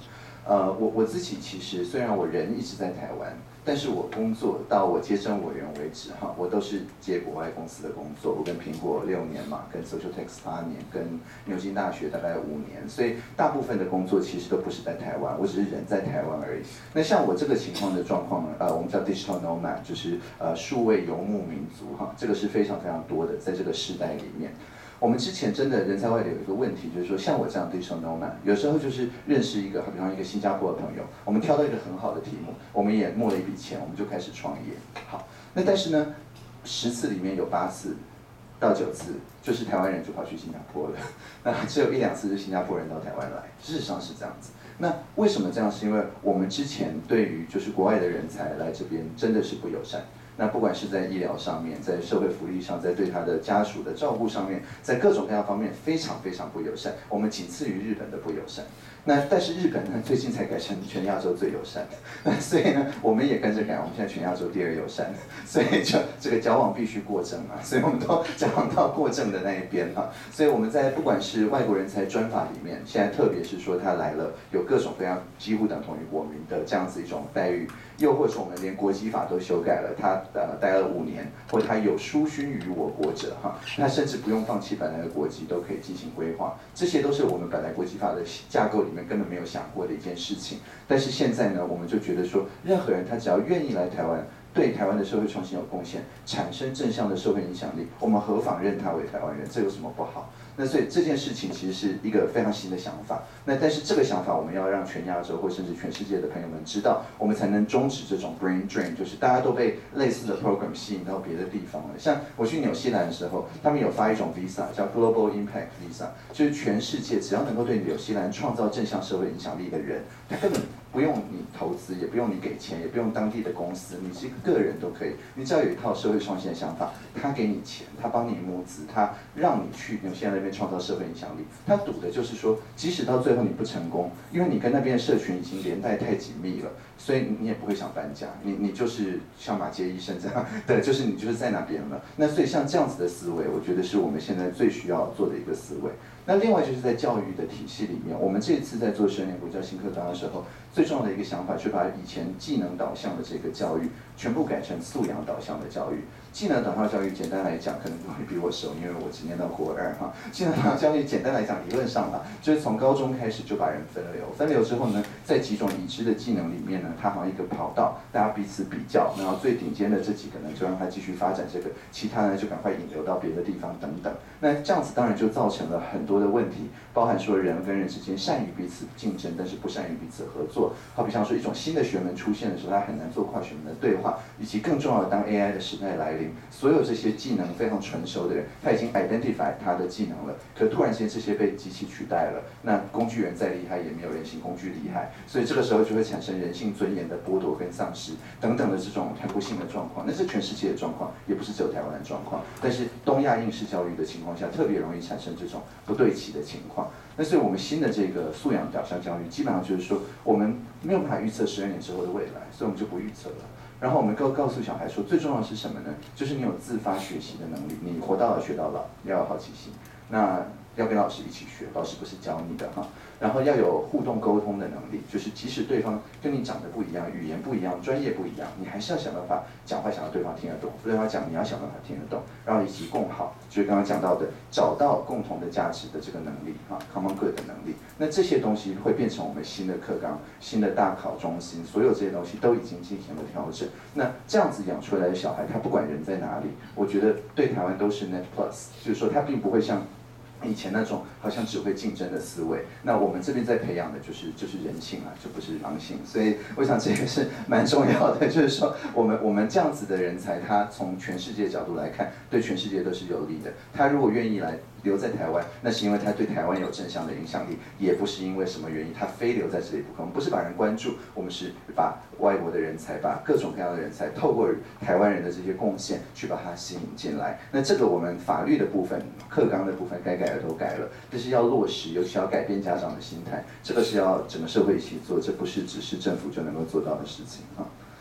呃，我我自己其实虽然我人一直在台湾，但是我工作到我接任委员为止哈，我都是接国外公司的工作。我跟苹果六年嘛，跟 Socialtext 八年，跟牛津大学大概五年，所以大部分的工作其实都不是在台湾，我只是人在台湾而已。那像我这个情况的状况呢，呃，我们叫 digital nomad， 就是呃数位游牧民族哈，这个是非常非常多的，在这个时代里面。我们之前真的人才外流有一个问题，就是说像我这样 digital nomad， 有时候就是认识一个，比方一个新加坡的朋友，我们挑到一个很好的题目，我们也募了一笔钱，我们就开始创业。好，那但是呢，十次里面有八次到九次，就是台湾人就跑去新加坡了，那只有一两次是新加坡人到台湾来，事实上是这样子。那为什么这样？是因为我们之前对于就是国外的人才来这边真的是不友善。那不管是在医疗上面，在社会福利上，在对他的家属的照顾上面，在各种各样方面非常非常不友善，我们仅次于日本的不友善。那但是日本呢，最近才改成全亚洲最友善的，所以呢，我们也跟着改，我们现在全亚洲第二友善，所以就这个矫枉必须过正啊，所以我们都矫枉到过正的那一边哈。所以我们在不管是外国人才专法里面，现在特别是说他来了，有各种各样几乎等同于国民的这样子一种待遇。又或是我们连国籍法都修改了，他呃待了五年，或他有殊勋于我国者哈，他甚至不用放弃本来的国籍，都可以进行规划。这些都是我们本来国籍法的架构里面根本没有想过的一件事情。但是现在呢，我们就觉得说，任何人他只要愿意来台湾，对台湾的社会创新有贡献，产生正向的社会影响力，我们何妨认他为台湾人？这有什么不好？那所以这件事情其实是一个非常新的想法。那但是这个想法我们要让全亚洲或甚至全世界的朋友们知道，我们才能终止这种 brain drain， 就是大家都被类似的 program 吸引到别的地方了。像我去纽西兰的时候，他们有发一种 visa 叫 Global Impact Visa， 就是全世界只要能够对纽西兰创造正向社会影响力的人，他根本不用你投资，也不用你给钱，也不用当地的公司，你是一个个人都可以。你只要有一套社会创新的想法，他给你钱，他帮你募资，他让你去纽西兰那边创造社会影响力。他赌的就是说，即使到最后你不成功，因为你跟那边的社群已经连带太紧密了，所以你也不会想搬家，你你就是像马街医生这样，对，就是你就是在那边了。那所以像这样子的思维，我觉得是我们现在最需要做的一个思维。那另外就是在教育的体系里面，我们这次在做十二年国教新课纲的时候，最重要的一个想法，是把以前技能导向的这个教育，全部改成素养导向的教育。技能导向教育，简单来讲，可能会比我熟，因为我只念到国二哈。技能导向教育，简单来讲，理论上吧，就是从高中开始就把人分流，分流之后呢，在几种已知的技能里面呢，它好像一个跑道，大家彼此比较，然后最顶尖的这几个呢，就让它继续发展这个，其他呢就赶快引流到别的地方等等。那这样子当然就造成了很多的问题，包含说人跟人之间善于彼此竞争，但是不善于彼此合作。好比像说一种新的学门出现的时候，它很难做跨学门的对话，以及更重要的，当 A I 的时代来临，所有这些技能非常纯熟的人，他已经 identify 他的技能了，可突然间这些被机器取代了，那工具人再厉害也没有人形工具厉害，所以这个时候就会产生人性尊严的剥夺跟丧失等等的这种很不幸的状况。那是全世界的状况，也不是只有台湾的状况。但是东亚应试教育的情况下，特别容易产生这种不对齐的情况。那所以我们新的这个素养导向教育，基本上就是说，我们没有办法预测十二年之后的未来，所以我们就不预测了。然后我们告告诉小孩说，最重要的是什么呢？就是你有自发学习的能力，你活到老学到老，要有好奇心。那要跟老师一起学，老师不是教你的哈。然后要有互动沟通的能力，就是即使对方跟你长得不一样，语言不一样，专业不一样，你还是要想办法讲话，想让对方听得懂。对方讲，你要想办法听得懂，然后一起共好，就是刚刚讲到的，找到共同的价值的这个能力哈 ，common good 的能力。那这些东西会变成我们新的课纲、新的大考中心，所有这些东西都已经进行了调整。那这样子养出来的小孩，他不管人在哪里，我觉得对台湾都是 net plus， 就是说他并不会像以前那种好像只会竞争的思维。那我们这边在培养的就是就是人性啊，就不是狼性。所以我想这个是蛮重要的，就是说我们我们这样子的人才，他从全世界角度来看，对全世界都是有利的。他如果愿意来留在台湾，那是因为他对台湾有正向的影响力，也不是因为什么原因他非留在这里不可。我们不是把人关注，我们是把外国的人才，把各种各样的人才，透过台湾人的这些贡献，去把它吸引进来。那这个我们法律的部分、课纲的部分该改的都改了，但是要落实，尤其要改变家长的心态，这个是要整个社会一起做，这不是只是政府就能够做到的事情啊。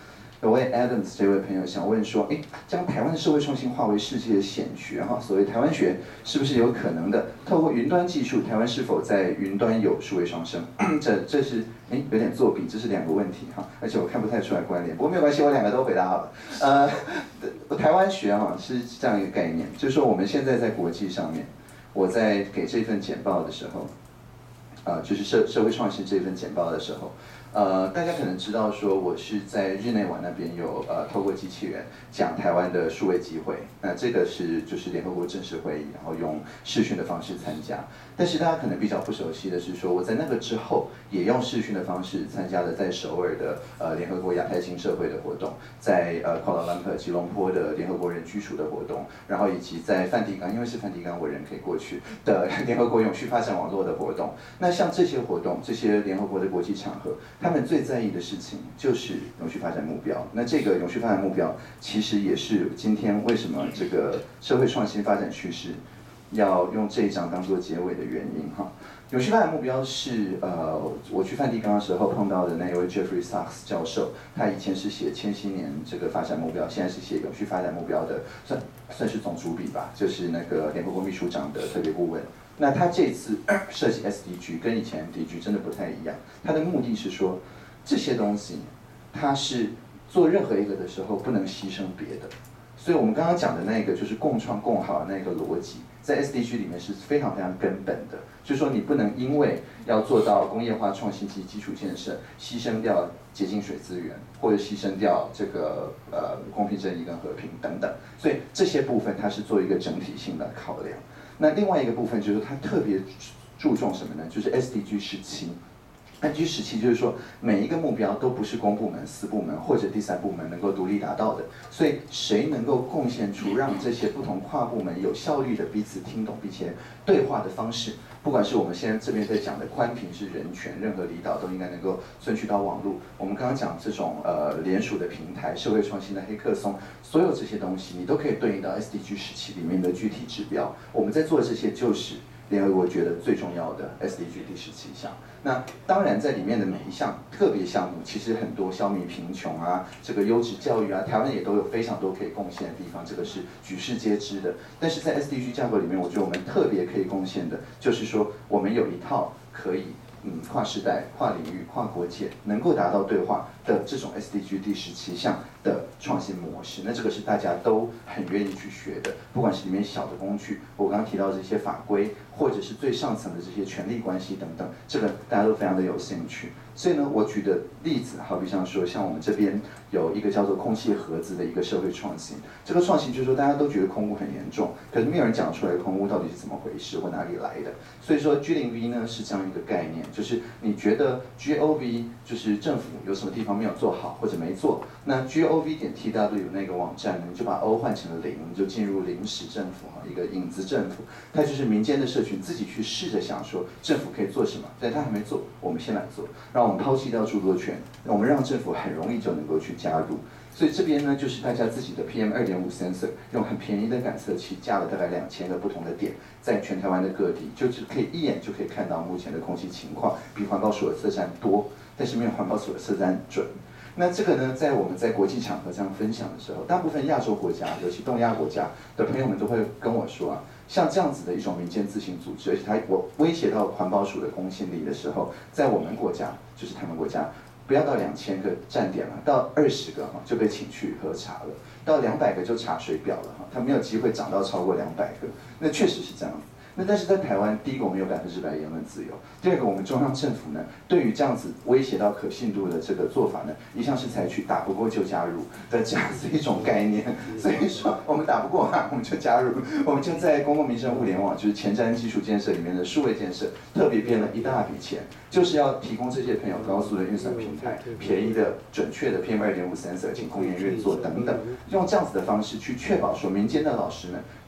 有位 Adams 这位朋友想问说，哎，将台湾的社会创新化为世界的显学哈，所谓台湾学是不是有可能的？透过云端技术，台湾是否在云端有数位双生？这这是哎有点作弊，这是两个问题哈，而且我看不太出来关联，不过没有关系，我两个都回答好了。呃，台湾学哈是这样一个概念，就是说我们现在在国际上面，我在给这份简报的时候，呃，就是社社会创新这份简报的时候。呃，大家可能知道说，我是在日内瓦那边有呃透过机器人讲台湾的数位机会，那这个是就是联合国正式会议，然后用视讯的方式参加。但是大家可能比较不熟悉的是说，我在那个之后也用视讯的方式参加了在首尔的呃联合国亚太经社会的活动，在呃库拉兰普吉隆坡的联合国人居处的活动，然后以及在梵蒂冈，因为是梵蒂冈我人可以过去的联合国永续发展网络的活动。那像这些活动，这些联合国的国际场合，他们最在意的事情就是永续发展目标。那这个永续发展目标，其实也是今天为什么这个社会创新发展趋势要用这一章当做结尾的原因哈。永续发展目标是呃，我去梵蒂冈的时候碰到的那一位 Jeffrey Sachs 教授，他以前是写千禧年这个发展目标，现在是写永续发展目标的，算算是总主笔吧，就是那个联合国秘书长的特别顾问。那他这次设计 S D G 跟以前 M D G 真的不太一样，他的目的是说这些东西，它是做任何一个的时候不能牺牲别的。所以我们刚刚讲的那个就是共创共好的那个逻辑，在 S D G 里面是非常非常根本的，就是说你不能因为要做到工业化创新及基础建设，牺牲掉洁净水资源，或者牺牲掉这个呃公平正义跟和平等等。所以这些部分它是做一个整体性的考量。那另外一个部分就是它特别注重什么呢？就是 S D G 十七。S D G 十七就是说，每一个目标都不是公部门、私部门或者第三部门能够独立达到的，所以谁能够贡献出让这些不同跨部门有效率的彼此听懂并且对话的方式，不管是我们现在这边在讲的宽频是人权，任何离岛都应该能够顺序到网络。我们刚刚讲这种呃联署的平台、社会创新的黑客松，所有这些东西你都可以对应到 S D G 十七里面的具体指标。我们在做的这些就是联合国觉得最重要的 S D G 第十七项。那当然在里面的每一项特别项目，其实很多消弭贫穷啊，这个优质教育啊，台湾也都有非常多可以贡献的地方，这个是举世皆知的。但是在 S D G 架构里面，我觉得我们特别可以贡献的，就是说我们有一套可以嗯跨世代、跨领域、跨国界能够达到对话的这种 S D G 第十七项的创新模式。那这个是大家都很愿意去学的，不管是里面小的工具，我刚刚提到的这些法规，或者是最上层的这些权力关系等等，这个大家都非常的有兴趣。所以呢，我举的例子，好比像说，像我们这边有一个叫做空气盒子的一个社会创新。这个创新就是说，大家都觉得空污很严重，可是没有人讲出来空污到底是怎么回事或哪里来的。所以说 G 零 V 呢是这样一个概念，就是你觉得 G O V 就是政府有什么地方没有做好或者没做，那 G O V 点 T W 那个网站呢，你就把 O 换成了零，你就进入临时政府哈，一个影子政府，它就是民间的社群自己去试着想说政府可以做什么，但他还没做，我们先来做，让我们抛弃掉著作权，我们让政府很容易就能够去加入。所以这边呢，就是大家自己的 P M 二点五 sensor， 用很便宜的感测器架了大概两千个不同的点，在全台湾的各地，就是可以一眼就可以看到目前的空气情况，比环保署的测站多，但是没有环保署的测站准。那这个呢，在我们在国际场合这样分享的时候，大部分亚洲国家，尤其东亚国家的朋友们都会跟我说啊，像这样子的一种民间自行组织，而且它我威胁到环保署的公信力的时候，在我们国家，就是他们国家，不要到两千个站点了，到二十个哈就被请去喝茶了，到两百个就查水表了哈，它没有机会涨到超过两百个，那确实是这样子。那但是在台湾，第一个我们有百分之百言论自由，第二个我们中央政府呢，对于这样子威胁到可信度的这个做法呢，一向是采取打不过就加入的这样子一种概念。所以说我们打不过啊，我们就加入，我们就在公共民生互联网，就是前瞻基础建设里面的数位建设，特别编了一大笔钱，就是要提供这些朋友高速的运算平台、便宜的、准确的 P M 二点五 sensor 请公园运作等等，用这样子的方式去确保说民间的老师们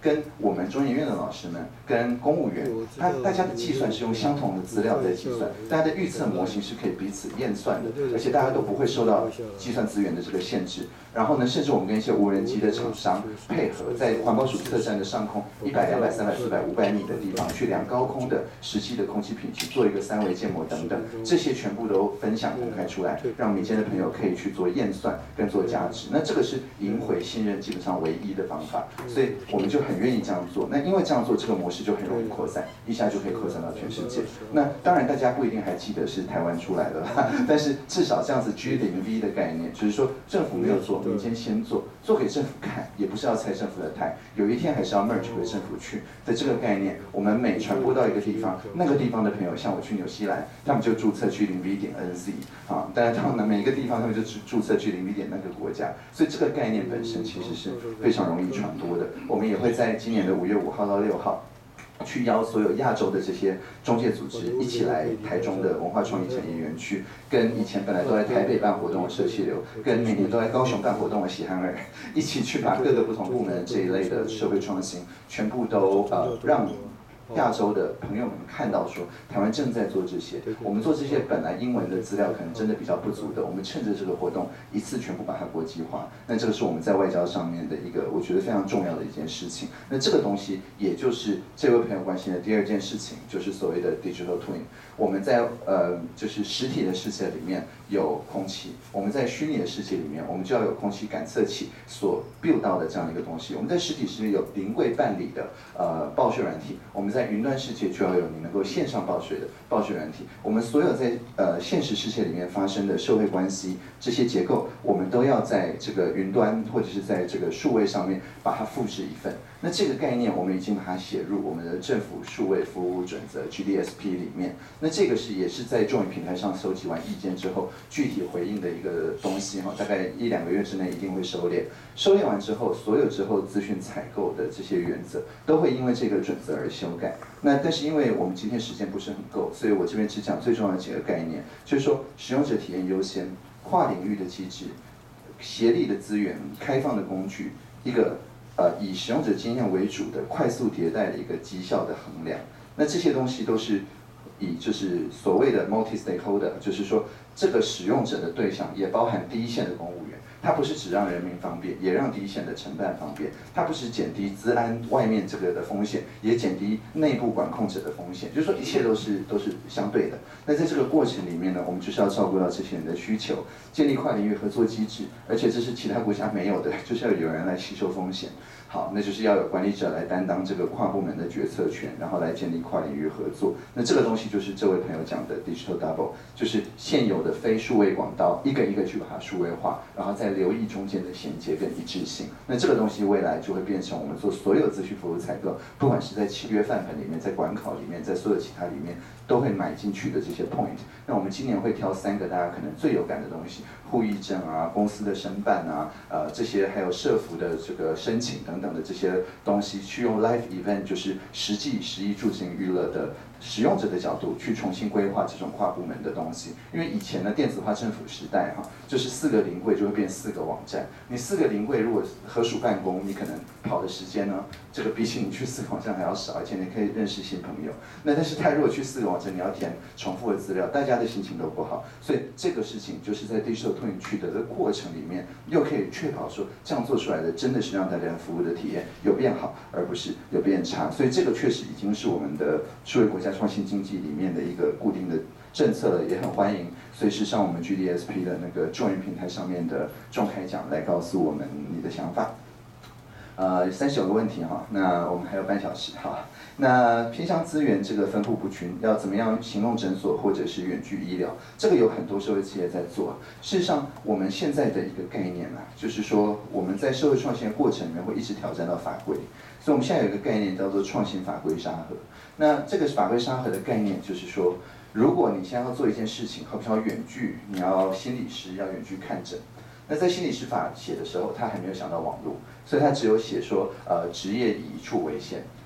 跟我们中研院的老师们、跟公务员，他大家的计算是用相同的资料在计算，大家的预测模型是可以彼此验算的，而且大家都不会受到计算资源的这个限制。然后呢，甚至我们跟一些无人机的厂商配合，在环保署测站的上空一百、两百、三百、四百、五百米的地方去量高空的实际的空气品质，做一个三维建模等等，这些全部都分享公开出来，让民间的朋友可以去做验算跟做价值。那这个是赢回信任基本上唯一的方法，所以我们就很愿意这样做。那因为这样做，这个模式就很容易扩散，一下就可以扩散到全世界。那当然大家不一定还记得是台湾出来的啦，但是至少这样子 G 零 V 的概念，就是说政府没有做，民间先做，做给政府看，也不是要拆政府的台，有一天还是要 merge 回政府去的这个概念。我们每传播到一个地方，那个地方的朋友，像我去纽西兰，他们就注册 G 零 V 点 N Z 啊，但是他们每一个地方他们就注册 G 零 V 点那个国家，所以这个概念本身其实是非常容易传播的。我们也会在今年的五月五号到六号。去邀所有亚洲的这些中介组织一起来台中的文化创意产业园区，跟以前本来都在台北办活动的社气流，跟每年都在高雄办活动的喜憨儿，一起去把各个不同部门这一类的社会创新，全部都呃让亚洲的朋友们看到说，台湾正在做这些。我们做这些本来英文的资料可能真的比较不足的，我们趁着这个活动一次全部把它国际化。那这个是我们在外交上面的一个我觉得非常重要的一件事情。那这个东西也就是这位朋友关心的第二件事情，就是所谓的 digital twin。我们在呃就是实体的世界里面有空气，我们在虚拟的世界里面，我们就要有空气感测器所 build 到的这样的一个东西。我们在实体世界有临柜办理的呃报税软体，我们在云端世界就要有你能够线上报税的报税软体。我们所有在呃现实世界里面发生的社会关系这些结构，我们都要在这个云端或者是在这个数位上面把它复制一份。那这个概念我们已经把它写入我们的政府数位服务准则 G D S P 里面。那这个是也是在众语平台上收集完意见之后，具体回应的一个东西哈，大概一两个月之内一定会收敛。收敛完之后，所有之后资讯采购的这些原则都会因为这个准则而修改。那但是因为我们今天时间不是很够，所以我这边只讲最重要的几个概念，就是说使用者体验优先、跨领域的机制、协力的资源、开放的工具，一个呃以使用者经验为主的快速迭代的一个绩效的衡量。那这些东西都是以就是所谓的 multi stakeholder， 就是说这个使用者的对象也包含第一线的公务员。它不是只让人民方便，也让第一线的承办方便。它不是减低资安外面这个的风险，也减低内部管控者的风险。就是说，一切都是都是相对的。那在这个过程里面呢，我们就是要照顾到这些人的需求，建立跨领域合作机制，而且这是其他国家没有的，就是要有人来吸收风险。好，那就是要有管理者来担当这个跨部门的决策权，然后来建立跨领域合作。那这个东西就是这位朋友讲的 digital double， 就是现有的非数位广道一个一个去把它数位化，然后再留意中间的衔接跟一致性。那这个东西未来就会变成我们做所有资讯服务采购，不管是在契约范本里面，在管考里面，在所有其他里面都会买进去的这些 point。那我们今年会挑三个大家可能最有感的东西，户役证啊、公司的申办啊、呃这些还有社服的这个申请等等的这些东西，去用 live event 就是实际食衣住行娱乐的使用者的角度去重新规划这种跨部门的东西。因为以前的电子化政府时代哈，就是四个临柜就会变四个网站。你四个临柜如果合署办公，你可能跑的时间呢，这个比起你去四个网站还要少，而且你可以认识新朋友。那但是他如果去四个网站，你要填重复的资料，大家的心情都不好。所以这个事情就是在 digital twin 取得的过程里面，又可以确保说这样做出来的真的是让大家服务的体验有变好，而不是有变差。所以这个确实已经是我们的数位国家创新经济里面的一个固定的政策了，也很欢迎随时上我们 G D S P 的那个众人平台上面的众开讲来告诉我们你的想法。呃，三十九个问题哈，那我们还有半小时哈。那偏乡资源这个分布不均，要怎么样行动诊所或者是远距医疗？这个有很多社会企业在做。事实上，我们现在的一个概念啊，就是说我们在社会创新的过程里面会一直挑战到法规，所以我们现在有一个概念叫做创新法规沙盒。那这个法规沙盒的概念就是说，如果你现在要做一件事情，好比说远距，你要心理师要远距看诊。那在心理师法写的时候，他还没有想到网络，所以他只有写说，呃，职业以一处为限。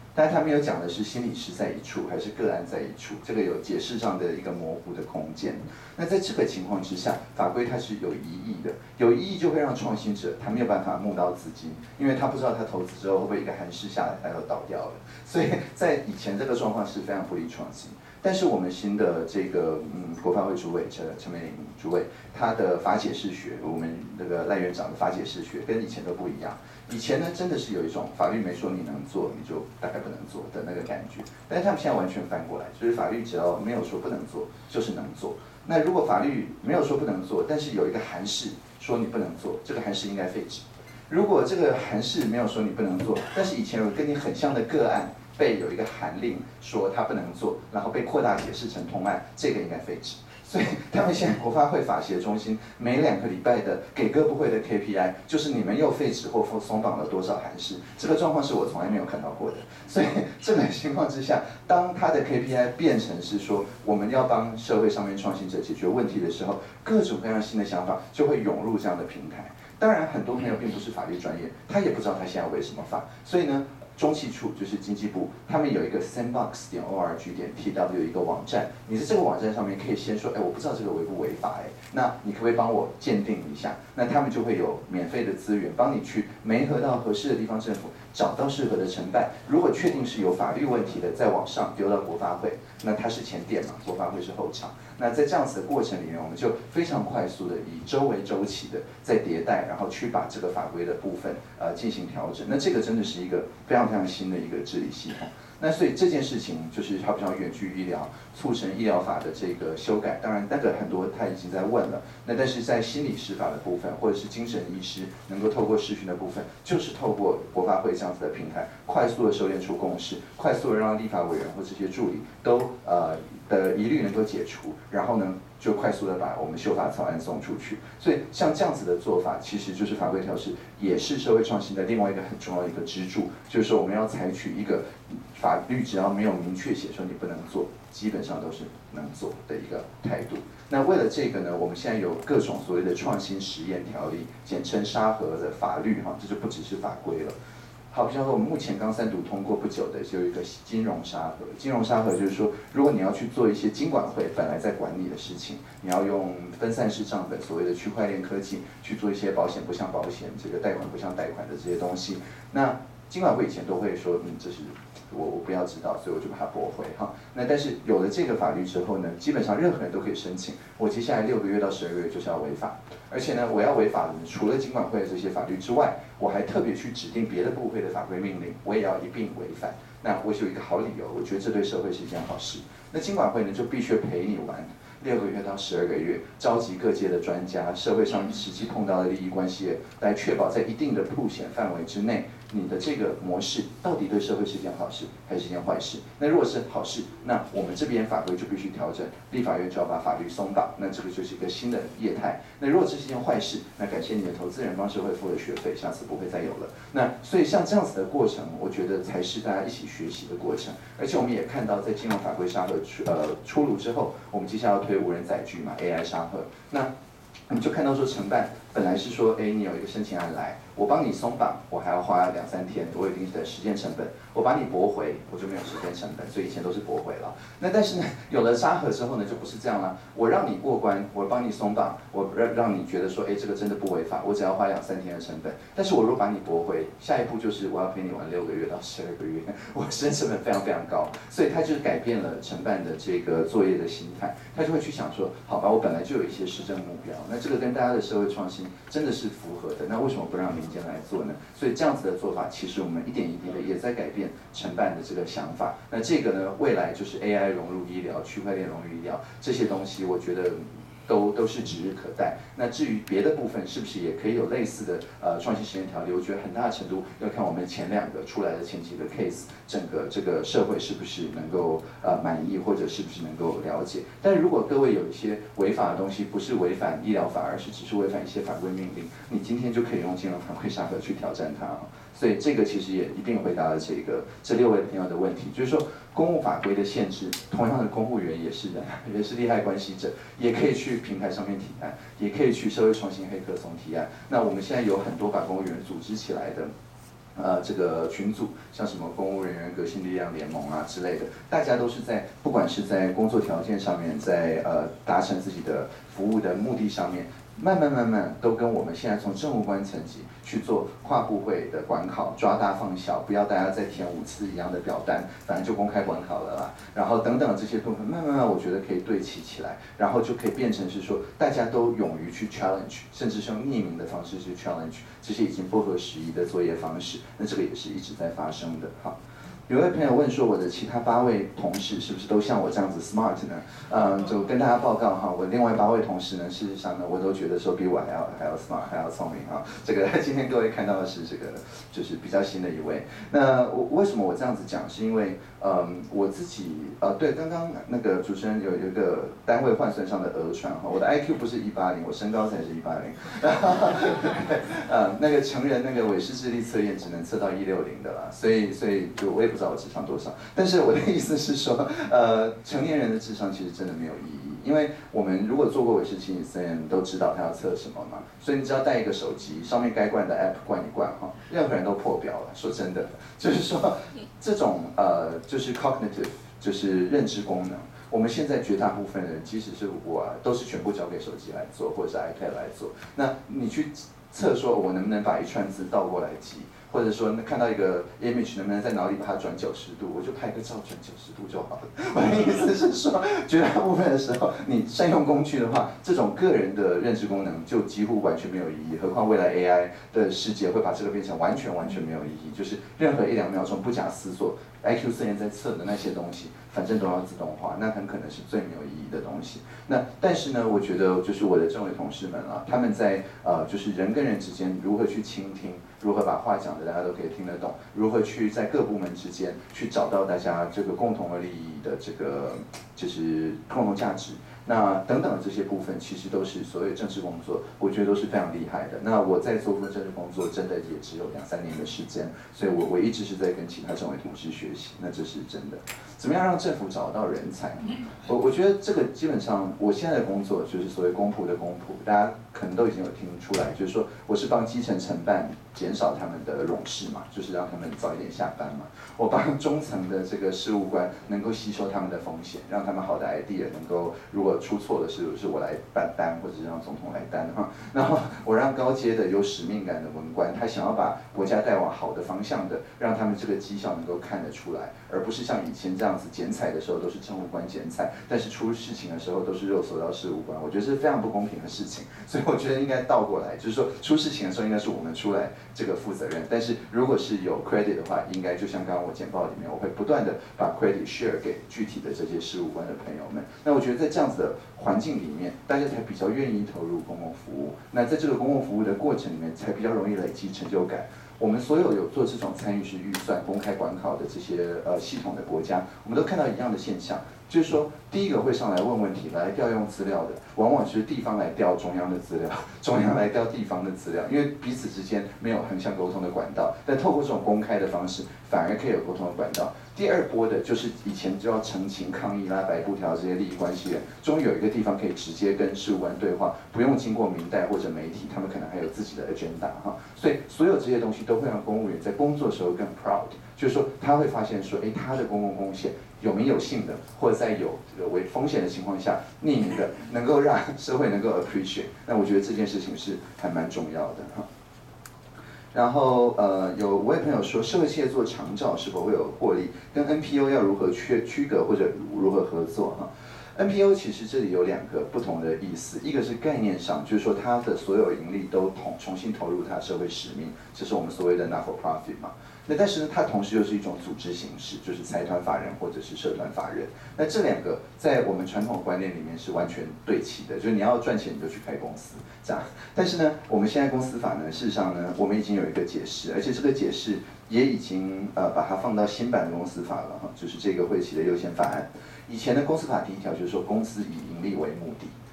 但是他没有讲的是心理师在一处还是个案在一处，这个有解释上的一个模糊的空间。那在这个情况之下，法规它是有疑义的，有疑义就会让创新者他没有办法募到资金，因为他不知道他投资之后会不会一个寒士下来他又倒掉了。所以在以前这个状况是非常不利创新。但是我们新的这个嗯国发会主委陈陈美玲主委，他的法解释学，我们那个赖院长的法解释学跟以前都不一样。以前呢真的是有一种法律没说你能做，你就大概不能做的那个感觉。但是他们现在完全翻过来，就是法律只要没有说不能做，就是能做。那如果法律没有说不能做，但是有一个函释说你不能做，这个函释应该废止。如果这个函释没有说你不能做，但是以前有跟你很像的个案，被有一个函令说他不能做，然后被扩大解释成同案，这个应该废止。所以他们现在国发会法协中心每两个礼拜的给各部会的 K P I 就是你们又废止或松绑了多少函释，这个状况是我从来没有看到过的。所以这种情况之下，当他的 K P I 变成是说我们要帮社会上面创新者解决问题的时候，各种各样新的想法就会涌入这样的平台。当然，很多朋友并不是法律专业，他也不知道他现在违什么法，所以呢。中企处就是经济部，他们有一个 sandbox 点 org 点 tw 有一个网站，你在这个网站上面可以先说，哎，我不知道这个违不违法，哎，那你可不可以帮我鉴定一下？那他们就会有免费的资源，帮你去媒合到合适的地方政府，找到适合的承办。如果确定是有法律问题的，再往上丢到国发会，那它是前店嘛，国发会是后场。那在这样子的过程里面，我们就非常快速的以周为周期的在迭代，然后去把这个法规的部分呃进行调整。那这个真的是一个非常非常新的一个治理系统。那所以这件事情就是好比像远距医疗促成医疗法的这个修改，当然那个很多他已经在问了。那但是在心理师法的部分，或者是精神医师能够透过视讯的部分，就是透过国发会这样子的平台，快速的收敛出共识，快速的让立法委员或这些助理都呃的疑虑能够解除，然后呢就快速的把我们修法草案送出去。所以像这样子的做法，其实就是法规调试，也是社会创新的另外一个很重要的一个支柱，就是说我们要采取一个法律只要没有明确写说你不能做，基本上都是能做的一个态度。那为了这个呢，我们现在有各种所谓的创新实验条例，简称沙盒的法律哈，这就不只是法规了。好，比方说我们目前刚三读通过不久的，就有一个金融沙盒。金融沙盒就是说，如果你要去做一些金管会本来在管理的事情，你要用分散式账本，所谓的区块链科技去做一些保险不像保险，这个贷款不像贷款的这些东西，那金管会以前都会说，嗯，这是我我不要知道，所以我就把它驳回哈。那但是有了这个法律之后呢，基本上任何人都可以申请，我接下来六个月到十二个月就是要违法。而且呢，我要违法的，除了金管会的这些法律之外，我还特别去指定别的部会的法规命令，我也要一并违反。那我有一个好理由，我觉得这对社会是一件好事。那金管会呢，就必须陪你玩六个月到十二个月，召集各界的专家，社会上实际碰到的利益关系，来确保在一定的曝险范围之内，你的这个模式到底对社会是一件好事还是一件坏事？那如果是好事，那我们这边法规就必须调整，立法院就要把法律松绑，那这个就是一个新的业态。那如果这是一件坏事，那感谢你的投资人帮社会付了学费，下次不会再有了。那所以像这样子的过程，我觉得才是大家一起学习的过程。而且我们也看到，在金融法规沙盒出呃出炉之后，我们接下来要推无人载具嘛 A I 沙盒，那我们就看到说承办本来是说，哎，你有一个申请案来，我帮你松绑，我还要花两三天，我有一定的时间成本。我把你驳回，我就没有时间成本，所以以前都是驳回了。那但是呢，有了沙盒之后呢，就不是这样了。我让你过关，我帮你松绑，我让让你觉得说，哎，这个真的不违法，我只要花两三天的成本。但是我如果把你驳回，下一步就是我要陪你玩六个月到十二个月，我时间成本非常非常高。所以他就是改变了承办的这个作业的心态，他就会去想说，好吧，我本来就有一些施政目标，那这个跟大家的社会创新真的是符合的，那为什么不让民间来做呢？所以这样子的做法，其实我们一点一滴的也在改变承办的这个想法。那这个呢，未来就是 A I 融入医疗、区块链融入医疗这些东西，我觉得都都是指日可待。那至于别的部分，是不是也可以有类似的呃创新实验条例？我觉得很大的程度要看我们前两个出来的前几个 case， 整个这个社会是不是能够呃满意，或者是不是能够了解。但是如果各位有一些违法的东西，不是违反医疗法，而是只是违反一些法规命令，你今天就可以用金融法规沙盒去挑战它。所以这个其实也一并回答了这个这六位朋友的问题，就是说公务法规的限制，同样的公务员也是人，也是利害关系者，也可以去平台上面提案，也可以去社会创新黑客松提案。那我们现在有很多把公务员组织起来的呃，这个群组，像什么公务人员革新力量联盟啊之类的，大家都是在不管是在工作条件上面，在呃达成自己的服务的目的上面，慢慢慢慢都跟我们现在从政务官层级去做跨部会的管考，抓大放小，不要大家再填五次一样的表单，反正就公开管考了啦。然后等等这些部分，慢慢慢我觉得可以对齐起来，然后就可以变成是说大家都勇于去 challenge， 甚至是用匿名的方式去 challenge 这些已经不合时宜的作业方式。那这个也是一直在发生的。好。有位朋友问说，我的其他八位同事是不是都像我这样子 smart 呢？嗯，就跟大家报告哈，我另外八位同事呢，事实上呢，我都觉得说比我还要还要 smart， 还要聪明哈。这个今天各位看到的是这个，就是比较新的一位。那我为什么我这样子讲？是因为嗯，我自己呃，对，刚刚那个主持人有有一个单位换算上的讹传哈，我的 I Q 不是一八零，我身高才是一八零。呃，那个成人那个韦氏智力测验只能测到一六零的啦，所以所以就我也不知道我智商多少，但是我的意思是说，呃，成年人的智商其实真的没有意义，因为我们如果做过韦氏心理测验，都知道他要测什么嘛，所以你只要带一个手机，上面该灌的 app 灌一灌哈，任何人都破表了。说真的，就是说这种呃，就是 cognitive， 就是认知功能。我们现在绝大部分人，即使是我、啊，都是全部交给手机来做，或者是 iPad 来做。那你去测说，我能不能把一串字倒过来记？或者说看到一个 image 能不能在脑里把它转九十度，我就拍个照转九十度就好了。我的意思是说，绝大部分的时候，你善用工具的话，这种个人的认知功能就几乎完全没有意义。何况未来 A I 的世界会把这个变成完全完全没有意义，就是任何一两秒钟不假思索 ，I Q 测验在测的那些东西，反正都要自动化，那很可能是最没有意义的东西。那但是呢，我觉得就是我的政委同事们啊，他们在呃就是人跟人之间如何去倾听。如何把话讲的大家都可以听得懂？如何去在各部门之间去找到大家这个共同的利益的这个就是共同价值？那等等的这些部分，其实都是所谓政治工作，我觉得都是非常厉害的。那我在做过政治工作，真的也只有两三年的时间，所以我我一直是在跟其他政委同事学习，那这是真的。怎么样让政府找到人才？我我觉得这个基本上，我现在的工作就是所谓公仆的公仆，大家可能都已经有听出来，就是说我是帮基层承办减少他们的冗事嘛，就是让他们早一点下班嘛。我帮中层的这个事务官能够吸收他们的风险，让他们好的 idea 能够，如果出错了是是我来办担，或者是让总统来担哈。然后我让高阶的有使命感的文官，他想要把国家带往好的方向的，让他们这个绩效能够看得出来，而不是像以前这样子剪彩的时候都是政务官剪彩，但是出事情的时候都是肉搜到事务官，我觉得是非常不公平的事情。所以我觉得应该倒过来，就是说出事情的时候应该是我们出来这个负责任，但是如果是有 credit 的话，应该就像刚刚我简报里面，我会不断的把 credit share 给具体的这些事务官的朋友们。那我觉得在这样子的环境里面，大家才比较愿意投入公共服务。那在这个公共服务的过程里面，才比较容易累积成就感。我们所有有做这种参与式预算、公开管考的这些呃系统的国家，我们都看到一样的现象，就是说，第一个会上来问问题、来调用资料的，往往是地方来调中央的资料，中央来调地方的资料，因为彼此之间没有横向沟通的管道。但透过这种公开的方式，反而可以有沟通的管道。第二波的就是以前就要澄清、抗议、拉白布条这些利益关系人，终于有一个地方可以直接跟事务官对话，不用经过民代或者媒体，他们可能还有自己的 agenda 哈。所以所有这些东西都会让公务员在工作的时候更 proud， 就是说他会发现说，哎，他的公共贡献有名有姓的，或者在有为风险的情况下，匿名的，能够让社会能够 appreciate， 那我觉得这件事情是还蛮重要的哈。然后呃，有五位朋友说，社会企业做长照是否会有获利？跟 N P O 要如何区区隔或者如何合作哈 ？N P O 其实这里有两个不同的意思，一个是概念上，就是说它的所有盈利都同重新投入它的社会使命，这是我们所谓的 not for profit 嘛。那但是呢，它同时又是一种组织形式，就是财团法人或者是社团法人。那这两个在我们传统观念里面是完全对齐的，就是你要赚钱你就去开公司这样。但是呢，我们现在公司法呢，事实上呢，我们已经有一个解释，而且这个解释也已经呃把它放到新版的公司法了哈，就是这个会期的优先法案。以前的公司法第一条就是说，公司以盈利为目的。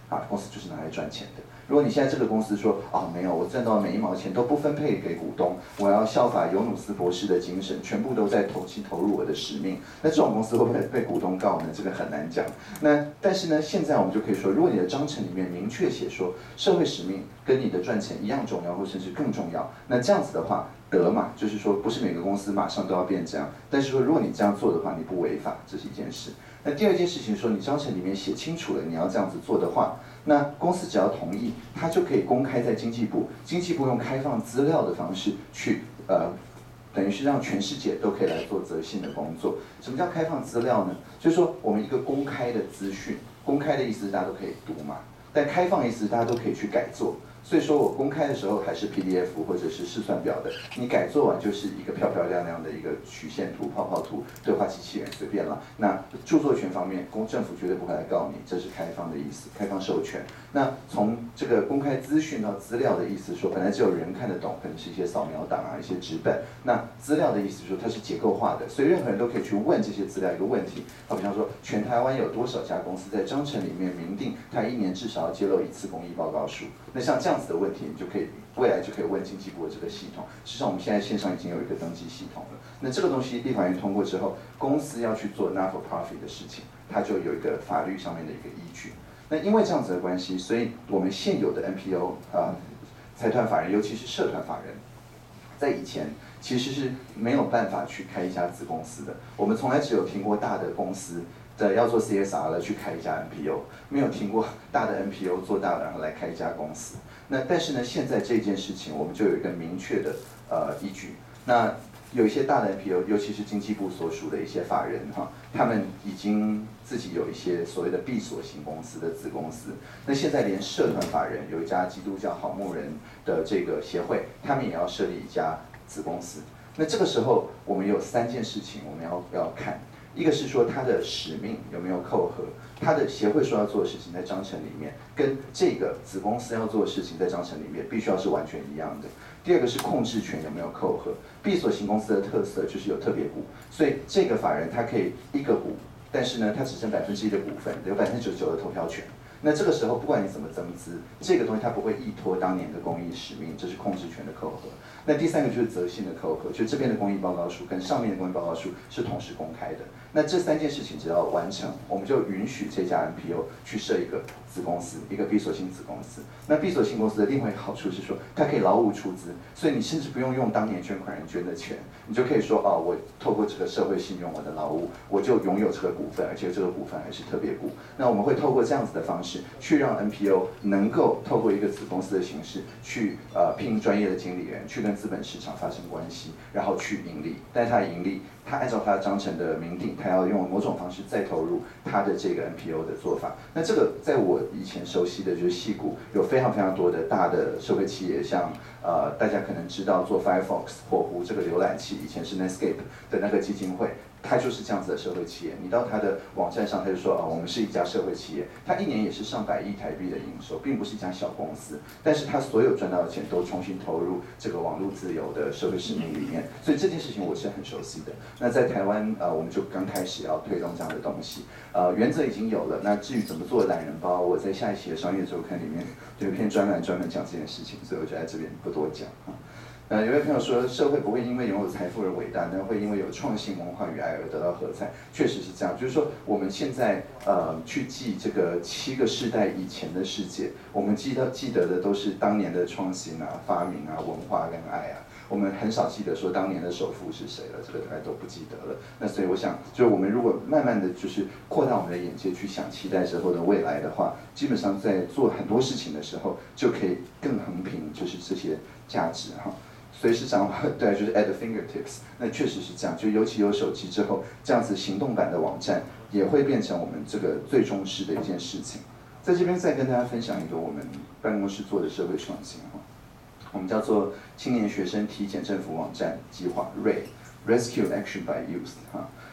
啊，公司就是拿来赚钱的。如果你现在这个公司说啊没有，我赚到每一毛钱都不分配给股东，我要效法尤努斯博士的精神，全部都在投机投入我的使命，那这种公司会不会被股东告呢？这个很难讲。那但是呢，现在我们就可以说，如果你的章程里面明确写说社会使命跟你的赚钱一样重要，或甚至更重要，那这样子的话得嘛，就是说不是每个公司马上都要变这样，但是说如果你这样做的话，你不违法，这是一件事。那第二件事情说，你章程里面写清楚了你要这样子做的话，那公司只要同意，它就可以公开在经济部，经济部用开放资料的方式去呃，等于是让全世界都可以来做择信的工作。什么叫开放资料呢？就是说我们一个公开的资讯，公开的意思是大家都可以读嘛，但开放的意思是大家都可以去改做。所以说我公开的时候还是 P D F 或者是试算表的，你改做完就是一个漂漂亮亮的一个曲线图、泡泡图，对话机器人随便了。那著作权方面，公政府绝对不会来告你，这是开放的意思，开放授权。那从这个公开资讯到资料的意思说，本来只有人看得懂，可能是一些扫描档啊、一些纸本。那资料的意思说它是结构化的，所以任何人都可以去问这些资料一个问题。好比方说，全台湾有多少家公司在章程里面明定，它一年至少要揭露一次公益报告书？那像这样子的问题，你就可以未来就可以问经济部的这个系统。实际上，我们现在线上已经有一个登记系统了。那这个东西立法院通过之后，公司要去做 not for profit 的事情，它就有一个法律上面的一个依据。那因为这样子的关系，所以我们现有的 N P O 啊、呃，财团法人，尤其是社团法人，在以前其实是没有办法去开一家子公司的。我们从来只有听过大的公司的要做 C S R 了去开一家 N P O， 没有听过大的 N P O 做大了然后来开一家公司。那但是呢，现在这件事情我们就有一个明确的呃依据。那有一些大的 N P O， 尤其是经济部所属的一些法人哈，他们已经自己有一些所谓的闭锁型公司的子公司。那现在连社团法人有一家基督教好牧人的这个协会，他们也要设立一家子公司。那这个时候我们有三件事情我们要要看。一个是说它的使命有没有扣合，它的协会说要做的事情在章程里面，跟这个子公司要做的事情在章程里面必须要是完全一样的。第二个是控制权有没有扣合，闭锁型公司的特色就是有特别股，所以这个法人他可以一个股，但是呢他只剩百分之一的股份，有百分之九十九的投票权。那这个时候不管你怎么增资，这个东西它不会依托当年的公益使命，这是控制权的扣合。那第三个就是责信的扣合，就这边的公益报告书跟上面的公益报告书是同时公开的。那这三件事情只要完成，我们就允许这家 N P O 去设一个子公司，一个闭锁性子公司。那闭锁性公司的另外一个好处是说，它可以劳务出资，所以你甚至不用用当年捐款人捐的钱，你就可以说哦，我透过这个社会信用我的劳务，我就拥有这个股份，而且这个股份还是特别股。那我们会透过这样子的方式，去让 N P O 能够透过一个子公司的形式，去呃聘专业的经理人，去跟资本市场发生关系，然后去盈利。但是它的盈利，它按照它章程的明定，它要用某种方式再投入它的这个 N P O 的做法。那这个在我以前熟悉的就是矽谷，有非常非常多的大的社会企业，像呃大家可能知道做 Firefox 火狐这个浏览器，以前是 Netscape 的那个基金会。它就是这样子的社会企业，你到它的网站上，它就说啊，我们是一家社会企业，它一年也是上百亿台币的营收，并不是一家小公司，但是它所有赚到的钱都重新投入这个网络自由的社会使命里面，所以这件事情我是很熟悉的。那在台湾呃，我们就刚开始要推动这样的东西，呃，原则已经有了。那至于怎么做懒人包，我在下一期的商业周刊里面有一篇专栏专门讲这件事情，所以我就在这边不多讲啊。呃，有位朋友说，社会不会因为拥有财富而伟大，但会因为有创新、文化与爱而得到喝彩。确实是这样，就是说我们现在呃去记这个七个世代以前的世界，我们记得记得的都是当年的创新啊、发明啊、文化跟爱啊。我们很少记得说当年的首富是谁了，这个大概都不记得了。那所以我想，就是我们如果慢慢的就是扩大我们的眼界，去想期待之后的未来的话，基本上在做很多事情的时候，就可以更横平就是这些价值哈。随时掌握，对，就是 at the fingertips。那确实是这样，就尤其有手机之后，这样子行动版的网站也会变成我们这个最重视的一件事情。在这边再跟大家分享一个我们办公室做的社会创新哈，我们叫做青年学生体检政府网站计划 R A Y Rescue Action by Youth 哈。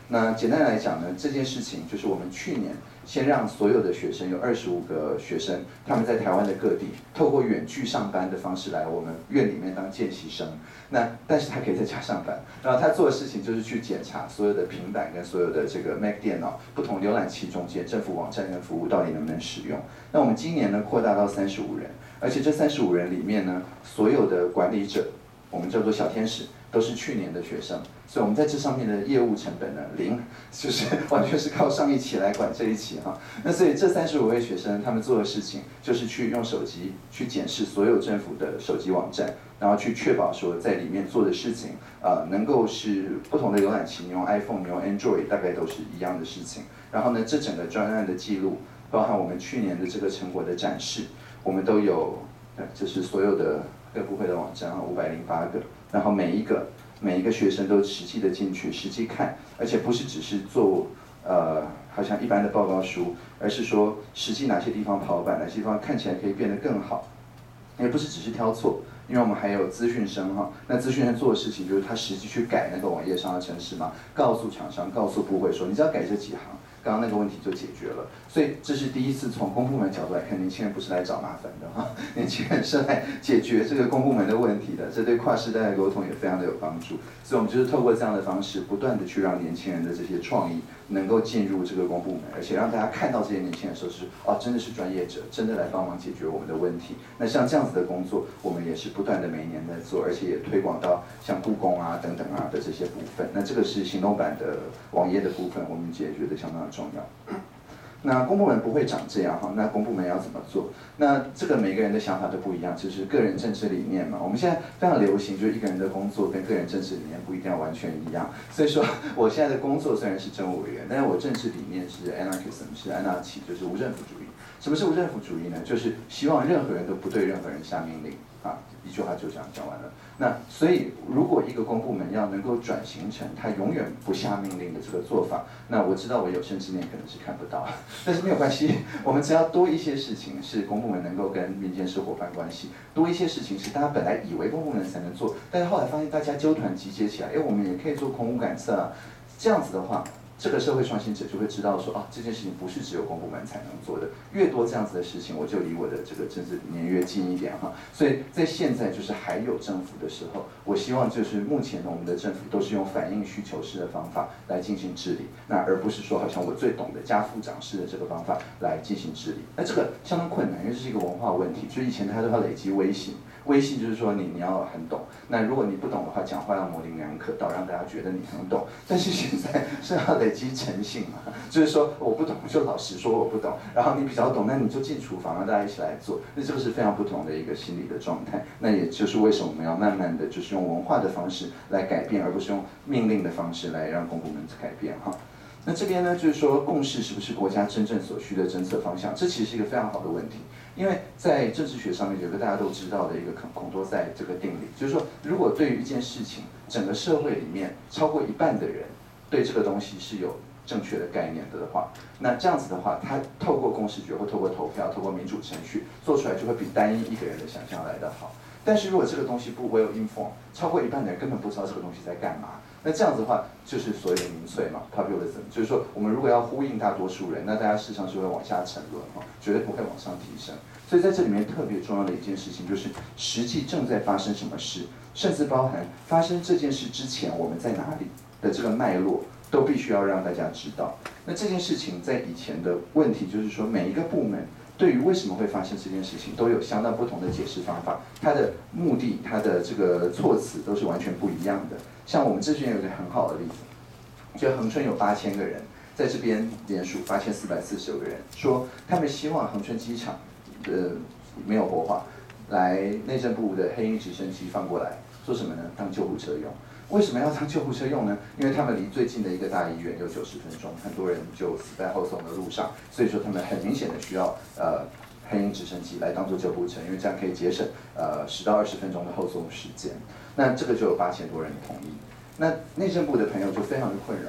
那简单来讲呢，这件事情就是我们去年先让所有的学生有二十五个学生，他们在台湾的各地透过远距上班的方式来我们院里面当见习生。那但是他可以在家上班，然后他做的事情就是去检查所有的平板跟所有的这个 Mac 电脑不同浏览器中间政府网站跟服务到底能不能使用。那我们今年呢扩大到三十五人，而且这三十五人里面呢，所有的管理者，我们叫做小天使，都是去年的学生，所以我们在这上面的业务成本呢零，就是完全是靠上一期来管这一期哈。那所以这三十五位学生他们做的事情就是去用手机去检视所有政府的手机网站，然后去确保说在里面做的事情，呃，能够是不同的浏览器，你用 iPhone， 你用 Android， 大概都是一样的事情。然后呢，这整个专案的记录，包含我们去年的这个成果的展示，我们都有，这是所有的各部会的网站啊，五百零八个，然后每一个每一个学生都实际的进去，实际看，而且不是只是做呃好像一般的报告书，而是说实际哪些地方跑板，哪些地方看起来可以变得更好，也不是只是挑错。因为我们还有资讯生哈，那资讯生做的事情就是他实际去改那个网页上的程式嘛，告诉厂商，告诉部会说，你只要改这几行，刚刚那个问题就解决了。所以这是第一次从公部门角度来看，年轻人不是来找麻烦的哈，年轻人是来解决这个公部门的问题的，这对跨世代的沟通也非常的有帮助。所以我们就是透过这样的方式，不断的去让年轻人的这些创意能够进入这个公部门，而且让大家看到这些年轻人的时候是哦，真的是专业者，真的来帮忙解决我们的问题。那像这样子的工作，我们也是不断的每年在做，而且也推广到像故宫啊等等啊的这些部分。那这个是行动版的网页的部分，我们也觉得相当的重要。那公部门不会长这样哈，那公部门要怎么做？那这个每个人的想法都不一样，就是个人政治理念嘛。我们现在非常流行，就是一个人的工作跟个人政治理念不一定要完全一样。所以说，我现在的工作虽然是政务委员，但是我政治理念是 anarchism， 是安纳奇，就是无政府主义。什么是无政府主义呢？就是希望任何人都不对任何人下命令啊，一句话就这样讲完了。那所以，如果一个公部门要能够转型成他永远不下命令的这个做法，那我知道我有生之年可能是看不到，但是没有关系，我们只要多一些事情是公部门能够跟民间是伙伴关系，多一些事情是大家本来以为公部门才能做，但是后来发现大家纠团集结起来，哎，我们也可以做空污感测啊，这样子的话。这个社会创新者就会知道说，啊，这件事情不是只有公部门才能做的，越多这样子的事情，我就离我的这个政治理念越近一点哈。所以在现在就是还有政府的时候，我希望就是目前我们的政府都是用反映需求式的方法来进行治理，那而不是说好像我最懂的家父长式的这个方法来进行治理。那这个相当困难，因为这是一个文化问题，就以前他都要累积威信。微信就是说你你要很懂，那如果你不懂的话，讲话要模棱两可，到让大家觉得你很懂。但是现在是要累积诚信嘛，就是说我不懂就老实说我不懂，然后你比较懂，那你就进厨房让大家一起来做，那这个是非常不同的一个心理的状态。那也就是为什么我们要慢慢的就是用文化的方式来改变，而不是用命令的方式来让公部门改变哈。那这边呢，就是说共识是不是国家真正所需的政策方向？这其实是一个非常好的问题，因为在政治学上面有个大家都知道的一个孔多塞这个定理，就是说，如果对于一件事情，整个社会里面超过一半的人对这个东西是有正确的概念的话，那这样子的话，他透过共识决或透过投票、透过民主程序做出来，就会比单一一个人的想象来得好。但是如果这个东西不 well informed， 超过一半的人根本不知道这个东西在干嘛。那这样子的话，就是所谓的民粹嘛 ，populism， 就是说，我们如果要呼应大多数人，那大家事实上是会往下沉沦哈，绝对不会往上提升。所以在这里面特别重要的一件事情，就是实际正在发生什么事，甚至包含发生这件事之前我们在哪里的这个脉络，都必须要让大家知道。那这件事情在以前的问题就是说，每一个部门对于为什么会发生这件事情，都有相当不同的解释方法，它的目的、它的这个措辞都是完全不一样的。像我们这边有一个很好的例子，就恒春有八千个人在这边联署，八千四百四十九个人说，他们希望恒春机场呃没有活化，来内政部的黑鹰直升机放过来，做什么呢？当救护车用。为什么要当救护车用呢？因为他们离最近的一个大医院有九十分钟，很多人就死在后送的路上，所以说他们很明显的需要呃黑鹰直升机来当做救护车，因为这样可以节省呃十到二十分钟的后送时间。那这个就有八千多人同意。那内政部的朋友就非常的困扰，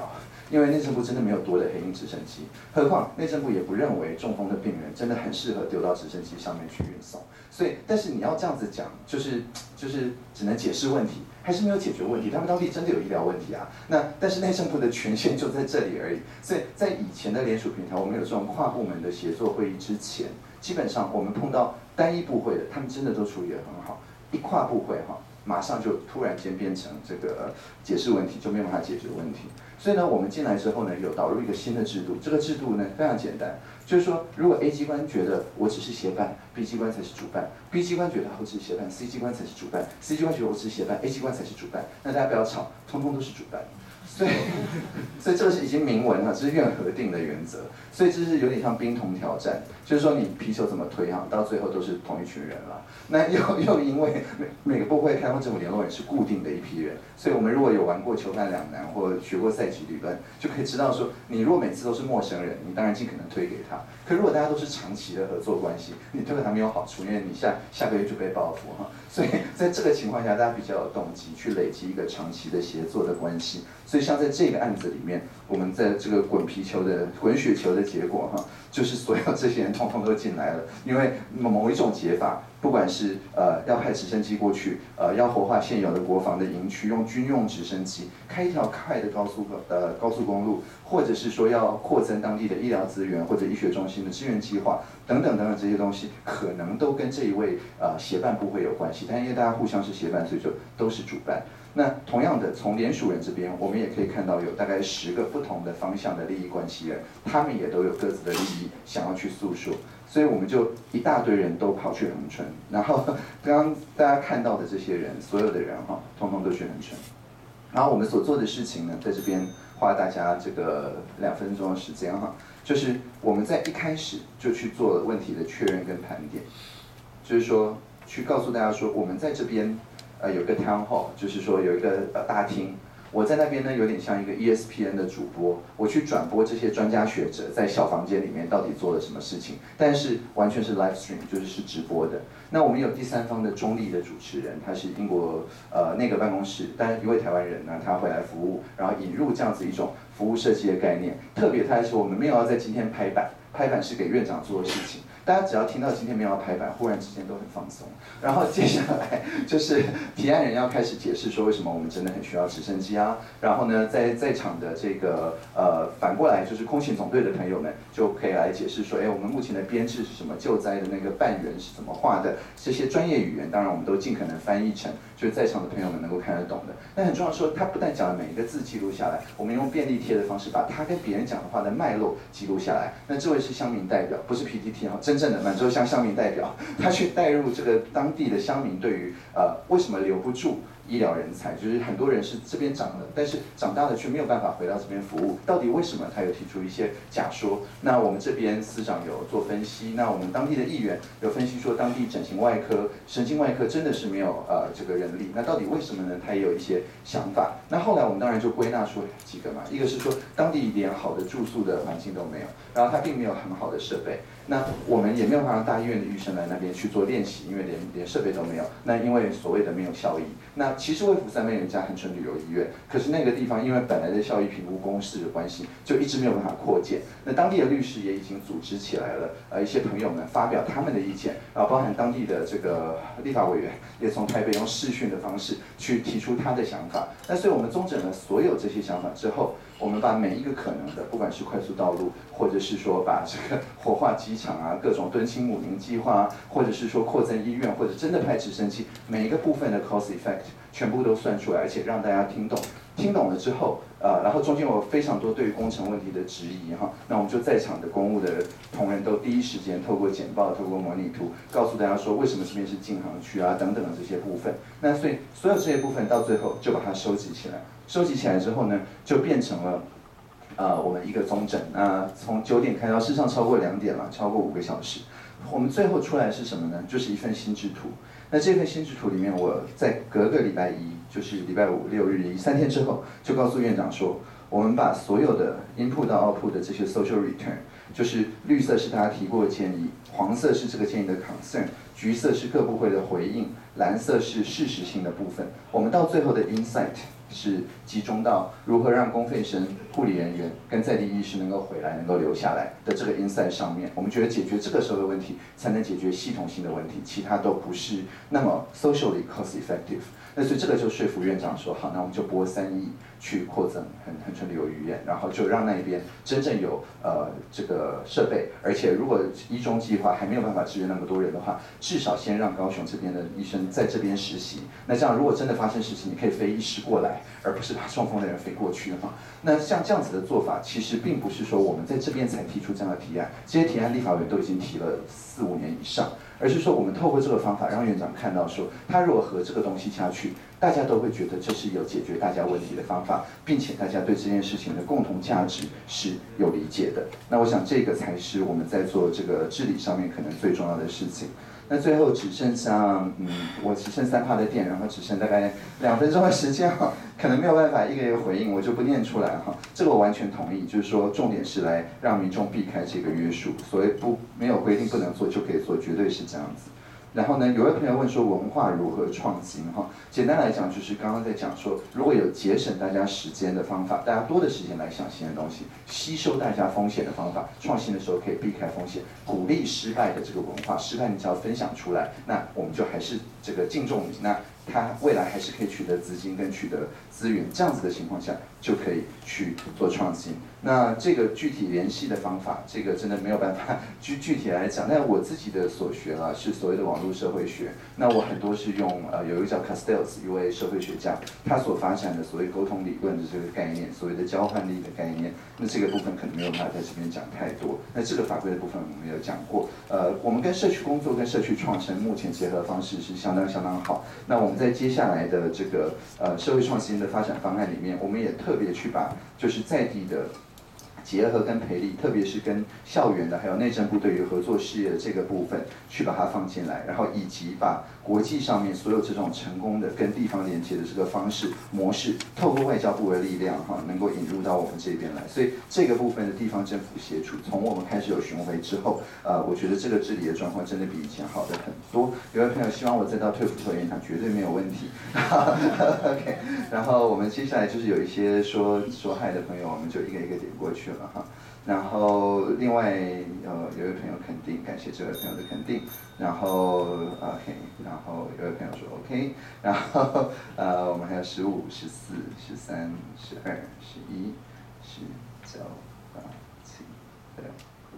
因为内政部真的没有多的黑鹰直升机，何况内政部也不认为中风的病人真的很适合丢到直升机上面去运送。所以，但是你要这样子讲，就是就是只能解释问题，还是没有解决问题。他们当地真的有医疗问题啊。那但是内政部的权限就在这里而已。所以在以前的联署平台，我们有这种跨部门的协作会议之前，基本上我们碰到单一部会的，他们真的都处理得很好。一跨部会哈，马上就突然间变成这个解释问题，就没有办法解决问题。所以呢，我们进来之后呢，有导入一个新的制度。这个制度呢非常简单，就是说，如果 A 机关觉得我只是协办 ，B 机关才是主办 ；B 机关觉得我只是协办 ，C 机关才是主办 ；C 机关觉得我只是协办 ，A 机关才是主办。那大家不要吵，通通都是主办。所以，所以这个是已经明文了，这是院核定的原则。所以这是有点像冰桶挑战，就是说你皮球怎么推哈，到最后都是同一群人了。那又又因为每每个部会开放政府联络人是固定的一批人，所以我们如果有玩过球判两难或学过赛局理论，就可以知道说，你如果每次都是陌生人，你当然尽可能推给他。可如果大家都是长期的合作关系，你推给他没有好处，因为你下下个月就被报复哈。所以在这个情况下，大家比较有动机去累积一个长期的协作的关系。所以像在这个案子里面，我们在这个滚皮球的滚雪球的结果哈，就是所有这些人通通都进来了，因为某一种解法，不管是呃要派直升机过去，呃要活化现有的国防的营区，用军用直升机开一条快的高速呃高速公路，或者是说要扩增当地的医疗资源或者医学中心的支援计划等等等等这些东西，可能都跟这一位呃协办部会有关系，但因为大家互相是协办，所以就都是主办。那同样的，从联署人这边，我们也可以看到有大概十个不同的方向的利益关系人，他们也都有各自的利益想要去诉说，所以我们就一大堆人都跑去恒春，然后刚刚大家看到的这些人，所有的人哈，通通都去恒春。然后我们所做的事情呢，在这边花大家这个两分钟的时间哈，就是我们在一开始就去做问题的确认跟盘点，就是说去告诉大家说，我们在这边。呃，有个 town hall， 就是说有一个呃大厅，我在那边呢有点像一个 E S P N 的主播，我去转播这些专家学者在小房间里面到底做了什么事情，但是完全是 live stream， 就是是直播的。那我们有第三方的中立的主持人，他是英国呃内阁办公室，但是一位台湾人呢，他回来服务，然后引入这样子一种服务设计的概念。特别他说我们没有要在今天拍板，拍板是给院长做的事情。大家只要听到今天没有要拍板，忽然之间都很放松。然后接下来就是提案人要开始解释说为什么我们真的很需要直升机啊。然后呢，在在场的这个呃反过来就是空勤总队的朋友们就可以来解释说，哎，我们目前的编制是什么，救灾的那个半圆是怎么画的，这些专业语言，当然我们都尽可能翻译成就是在场的朋友们能够看得懂的。但很重要的说，他不但讲了每一个字记录下来，我们用便利贴的方式把他跟别人讲的话的脉络记录下来。那这位是乡民代表，不是 P T T 哈，真正的满洲乡乡民代表，他去带入这个当地的乡民对于呃为什么留不住医疗人才，就是很多人是这边长的，但是长大了却没有办法回到这边服务，到底为什么？他有提出一些假说。那我们这边司长有做分析，那我们当地的议员有分析说，当地整形外科、神经外科真的是没有呃这个人力，那到底为什么呢？他也有一些想法。那后来我们当然就归纳出几个嘛，一个是说当地连好的住宿的环境都没有，然后他并没有很好的设备。那我们也没有办法让大医院的医生来那边去做练习，因为连连设备都没有。那因为所谓的没有效益。那其实卫福三妹人家恒春旅游医院，可是那个地方因为本来的效益评估公式的关系，就一直没有办法扩建。那当地的律师也已经组织起来了，呃，一些朋友们发表他们的意见，啊，包含当地的这个立法委员也从台北用视讯的方式去提出他的想法。那所以我们综整了所有这些想法之后，我们把每一个可能的，不管是快速道路，或者是说把这个活化机场啊，各种敦亲母婴计划啊，或者是说扩增医院，或者真的派直升机，每一个部分的 cost effect 全部都算出来，而且让大家听懂。听懂了之后，呃，然后中间有非常多对于工程问题的质疑哈，那我们就在场的公务的同仁都第一时间透过简报、透过模拟图，告诉大家说为什么这边是禁航区啊等等的这些部分。那所以所有这些部分到最后就把它收集起来，收集起来之后呢，就变成了。呃，我们一个综整，那从九点开到，事实上超过两点了，超过五个小时。我们最后出来是什么呢？就是一份心智图。那这份心智图里面，我在隔个礼拜一，就是礼拜五、六日一三天之后，就告诉院长说，我们把所有的 input 到 output 的这些 social return， 就是绿色是大家提过的建议，黄色是这个建议的 concern， 橘色是各部会的回应，蓝色是事实性的部分。我们到最后的 insight。 是集中到如何让公费生、护理人员跟在地医师能够回来、能够留下来的这个 insight 上面。我们觉得解决这个社会问题，才能解决系统性的问题，其他都不是那么 socially cost effective。那所以这个就说服院长说，好，那我们就拨三亿去扩增恒恒春流医院，然后就让那边真正有呃这个设备，而且如果一中计划还没有办法支援那么多人的话，至少先让高雄这边的医生在这边实习。那这样如果真的发生事情，你可以飞医师过来，而不是把中风的人飞过去哈。那像这样子的做法，其实并不是说我们在这边才提出这样的提案，这些提案立法委员都已经提了四五年以上。而是说，我们透过这个方法，让院长看到说，他如果合这个东西下去，大家都会觉得这是有解决大家问题的方法，并且大家对这件事情的共同价值是有理解的。那我想这个才是我们在做这个治理上面可能最重要的事情。那最后只剩下，嗯，我只剩三趴的电，然后只剩大概两分钟的时间哈，可能没有办法一个一个回应，我就不念出来哈。这个我完全同意，就是说重点是来让民众避开这个约束，所谓不没有规定不能做就可以做，绝对是这样子。然后呢，有位朋友问说文化如何创新哈？简单来讲就是刚刚在讲说，如果有节省大家时间的方法，大家多的时间来想新的东西，吸收大家风险的方法，创新的时候可以避开风险，鼓励失败的这个文化，失败你只要分享出来，那我们就还是这个敬重你，那他未来还是可以取得资金跟取得资源，这样子的情况下就可以去做创新。那这个具体联系的方法，这个真的没有办法具具体来讲。但我自己的所学啦，是所谓的网络社会学。那我很多是用呃有一个叫 Castells 一位社会学家，他所发展的所谓沟通理论的这个概念，所谓的交换力的概念。那这个部分可能没有办法在这边讲太多。那这个法规的部分我们有讲过。呃，我们跟社区工作跟社区创生目前结合的方式是相当相当好。那我们在接下来的这个呃社会创新的发展方案里面，我们也特别去把就是在地的结合跟培力，特别是跟校园的，还有内政部对于合作事业的这个部分，去把它放进来，然后以及把国际上面所有这种成功的跟地方连接的这个方式模式，透过外交部的力量哈，能够引入到我们这边来。所以这个部分的地方政府协助，从我们开始有巡回之后，呃，我觉得这个治理的状况真的比以前好的很多。有位朋友希望我再到退辅会演讲，绝对没有问题。OK， 然后我们接下来就是有一些说说嗨的朋友，我们就一个一个点过去了哈。然后另外呃有位朋友肯定，感谢这位朋友的肯定。然后 OK， 然后有位朋友说 OK， 然后呃我们还有十五、十四、十三、十二、十一、十九、八、七、六、五、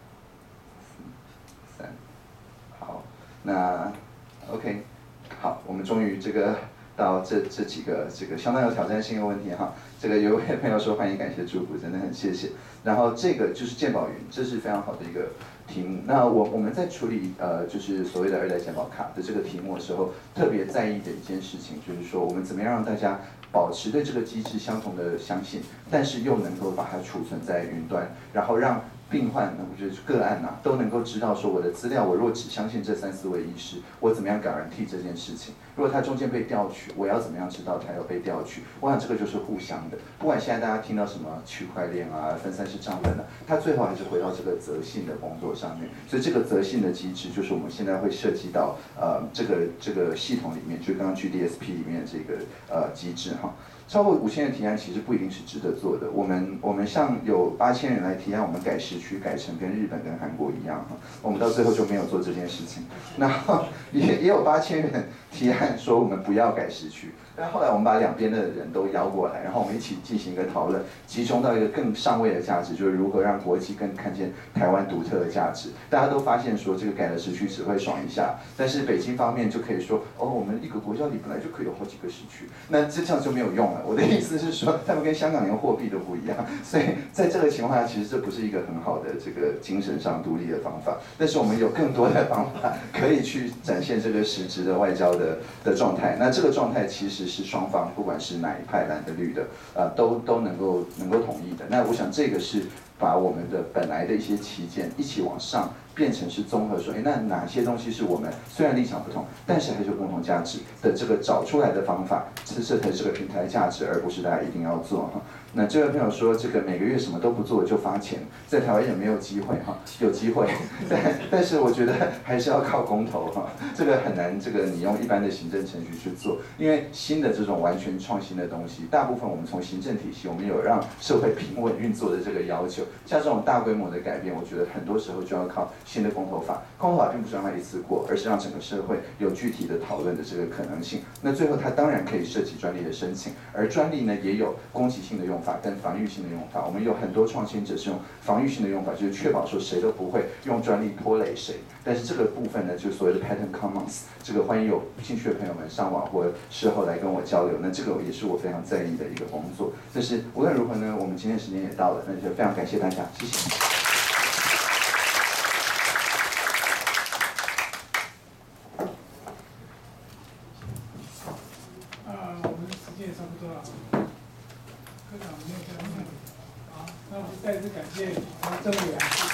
四、三。好，那 OK， 好，我们终于这个到这这几个这个相当有挑战性的问题哈。这个有位朋友说欢迎、感谢、祝福，真的很谢谢。然后这个就是健保云，这是非常好的一个题目。那我我们在处理呃就是所谓的二代健保卡的这个题目的时候，特别在意的一件事情就是说，我们怎么样让大家保持对这个机制相同的相信，但是又能够把它储存在云端，然后让病患呢，或者是个案呐、啊，都能够知道说我的资料，我如果只相信这三四位医师，我怎么样guarantee这件事情？如果他中间被调取，我要怎么样知道他有被调取？我想这个就是互相的。不管现在大家听到什么区块链啊、分散式账本啊，它最后还是回到这个责信的工作上面。所以这个责信的机制，就是我们现在会涉及到呃这个这个系统里面，就刚刚 G D S P 里面这个呃机制哈。超过五千人提案其实不一定是值得做的。我们我们像有八千人来提案，我们改时区改成跟日本跟韩国一样哈，我们到最后就没有做这件事情。然后也也有八千人提案说我们不要改时区，但后来我们把两边的人都邀过来，然后我们一起进行一个讨论，集中到一个更上位的价值，就是如何让国际更看见台湾独特的价值。大家都发现说这个改了时区只会爽一下，但是北京方面就可以说哦，我们一个国家里本来就可以有好几个时区，那这样就没有用了。我的意思是说，他们跟香港连货币都不一样，所以在这个情况下，其实这不是一个很好的这个精神上独立的方法。但是我们有更多的方法可以去展现这个实质的外交的的状态。那这个状态其实是双方，不管是哪一派，蓝的绿的，呃，都都能够能够同意的。那我想这个是把我们的本来的一些旗舰一起往上变成是综合说，哎，那哪些东西是我们虽然立场不同，但是还是有共同价值的这个找出来的方法，这这才是这个平台的价值，而不是大家一定要做哈。那这位朋友说，这个每个月什么都不做就发钱，在台湾也没有机会哈，有机会，但但是我觉得还是要靠公投哈，这个很难，这个你用一般的行政程序去做，因为新的这种完全创新的东西，大部分我们从行政体系，我们有让社会平稳运作的这个要求，像这种大规模的改变，我觉得很多时候就要靠新的公投法，公投法并不是让它一次过，而是让整个社会有具体的讨论的这个可能性。那最后它当然可以涉及专利的申请，而专利呢也有攻击性的用法跟防御性的用法。我们有很多创新者是用防御性的用法，就是确保说谁都不会用专利拖累谁。但是这个部分呢，就是所谓的 patent commons， 这个欢迎有兴趣的朋友们上网或事后来跟我交流。那这个也是我非常在意的一个工作。但是无论如何呢，我们今天时间也到了，那就非常感谢大家，谢谢。 啊，我们时间也差不多了，科长没有在问，好，那我们再次感谢曾委员。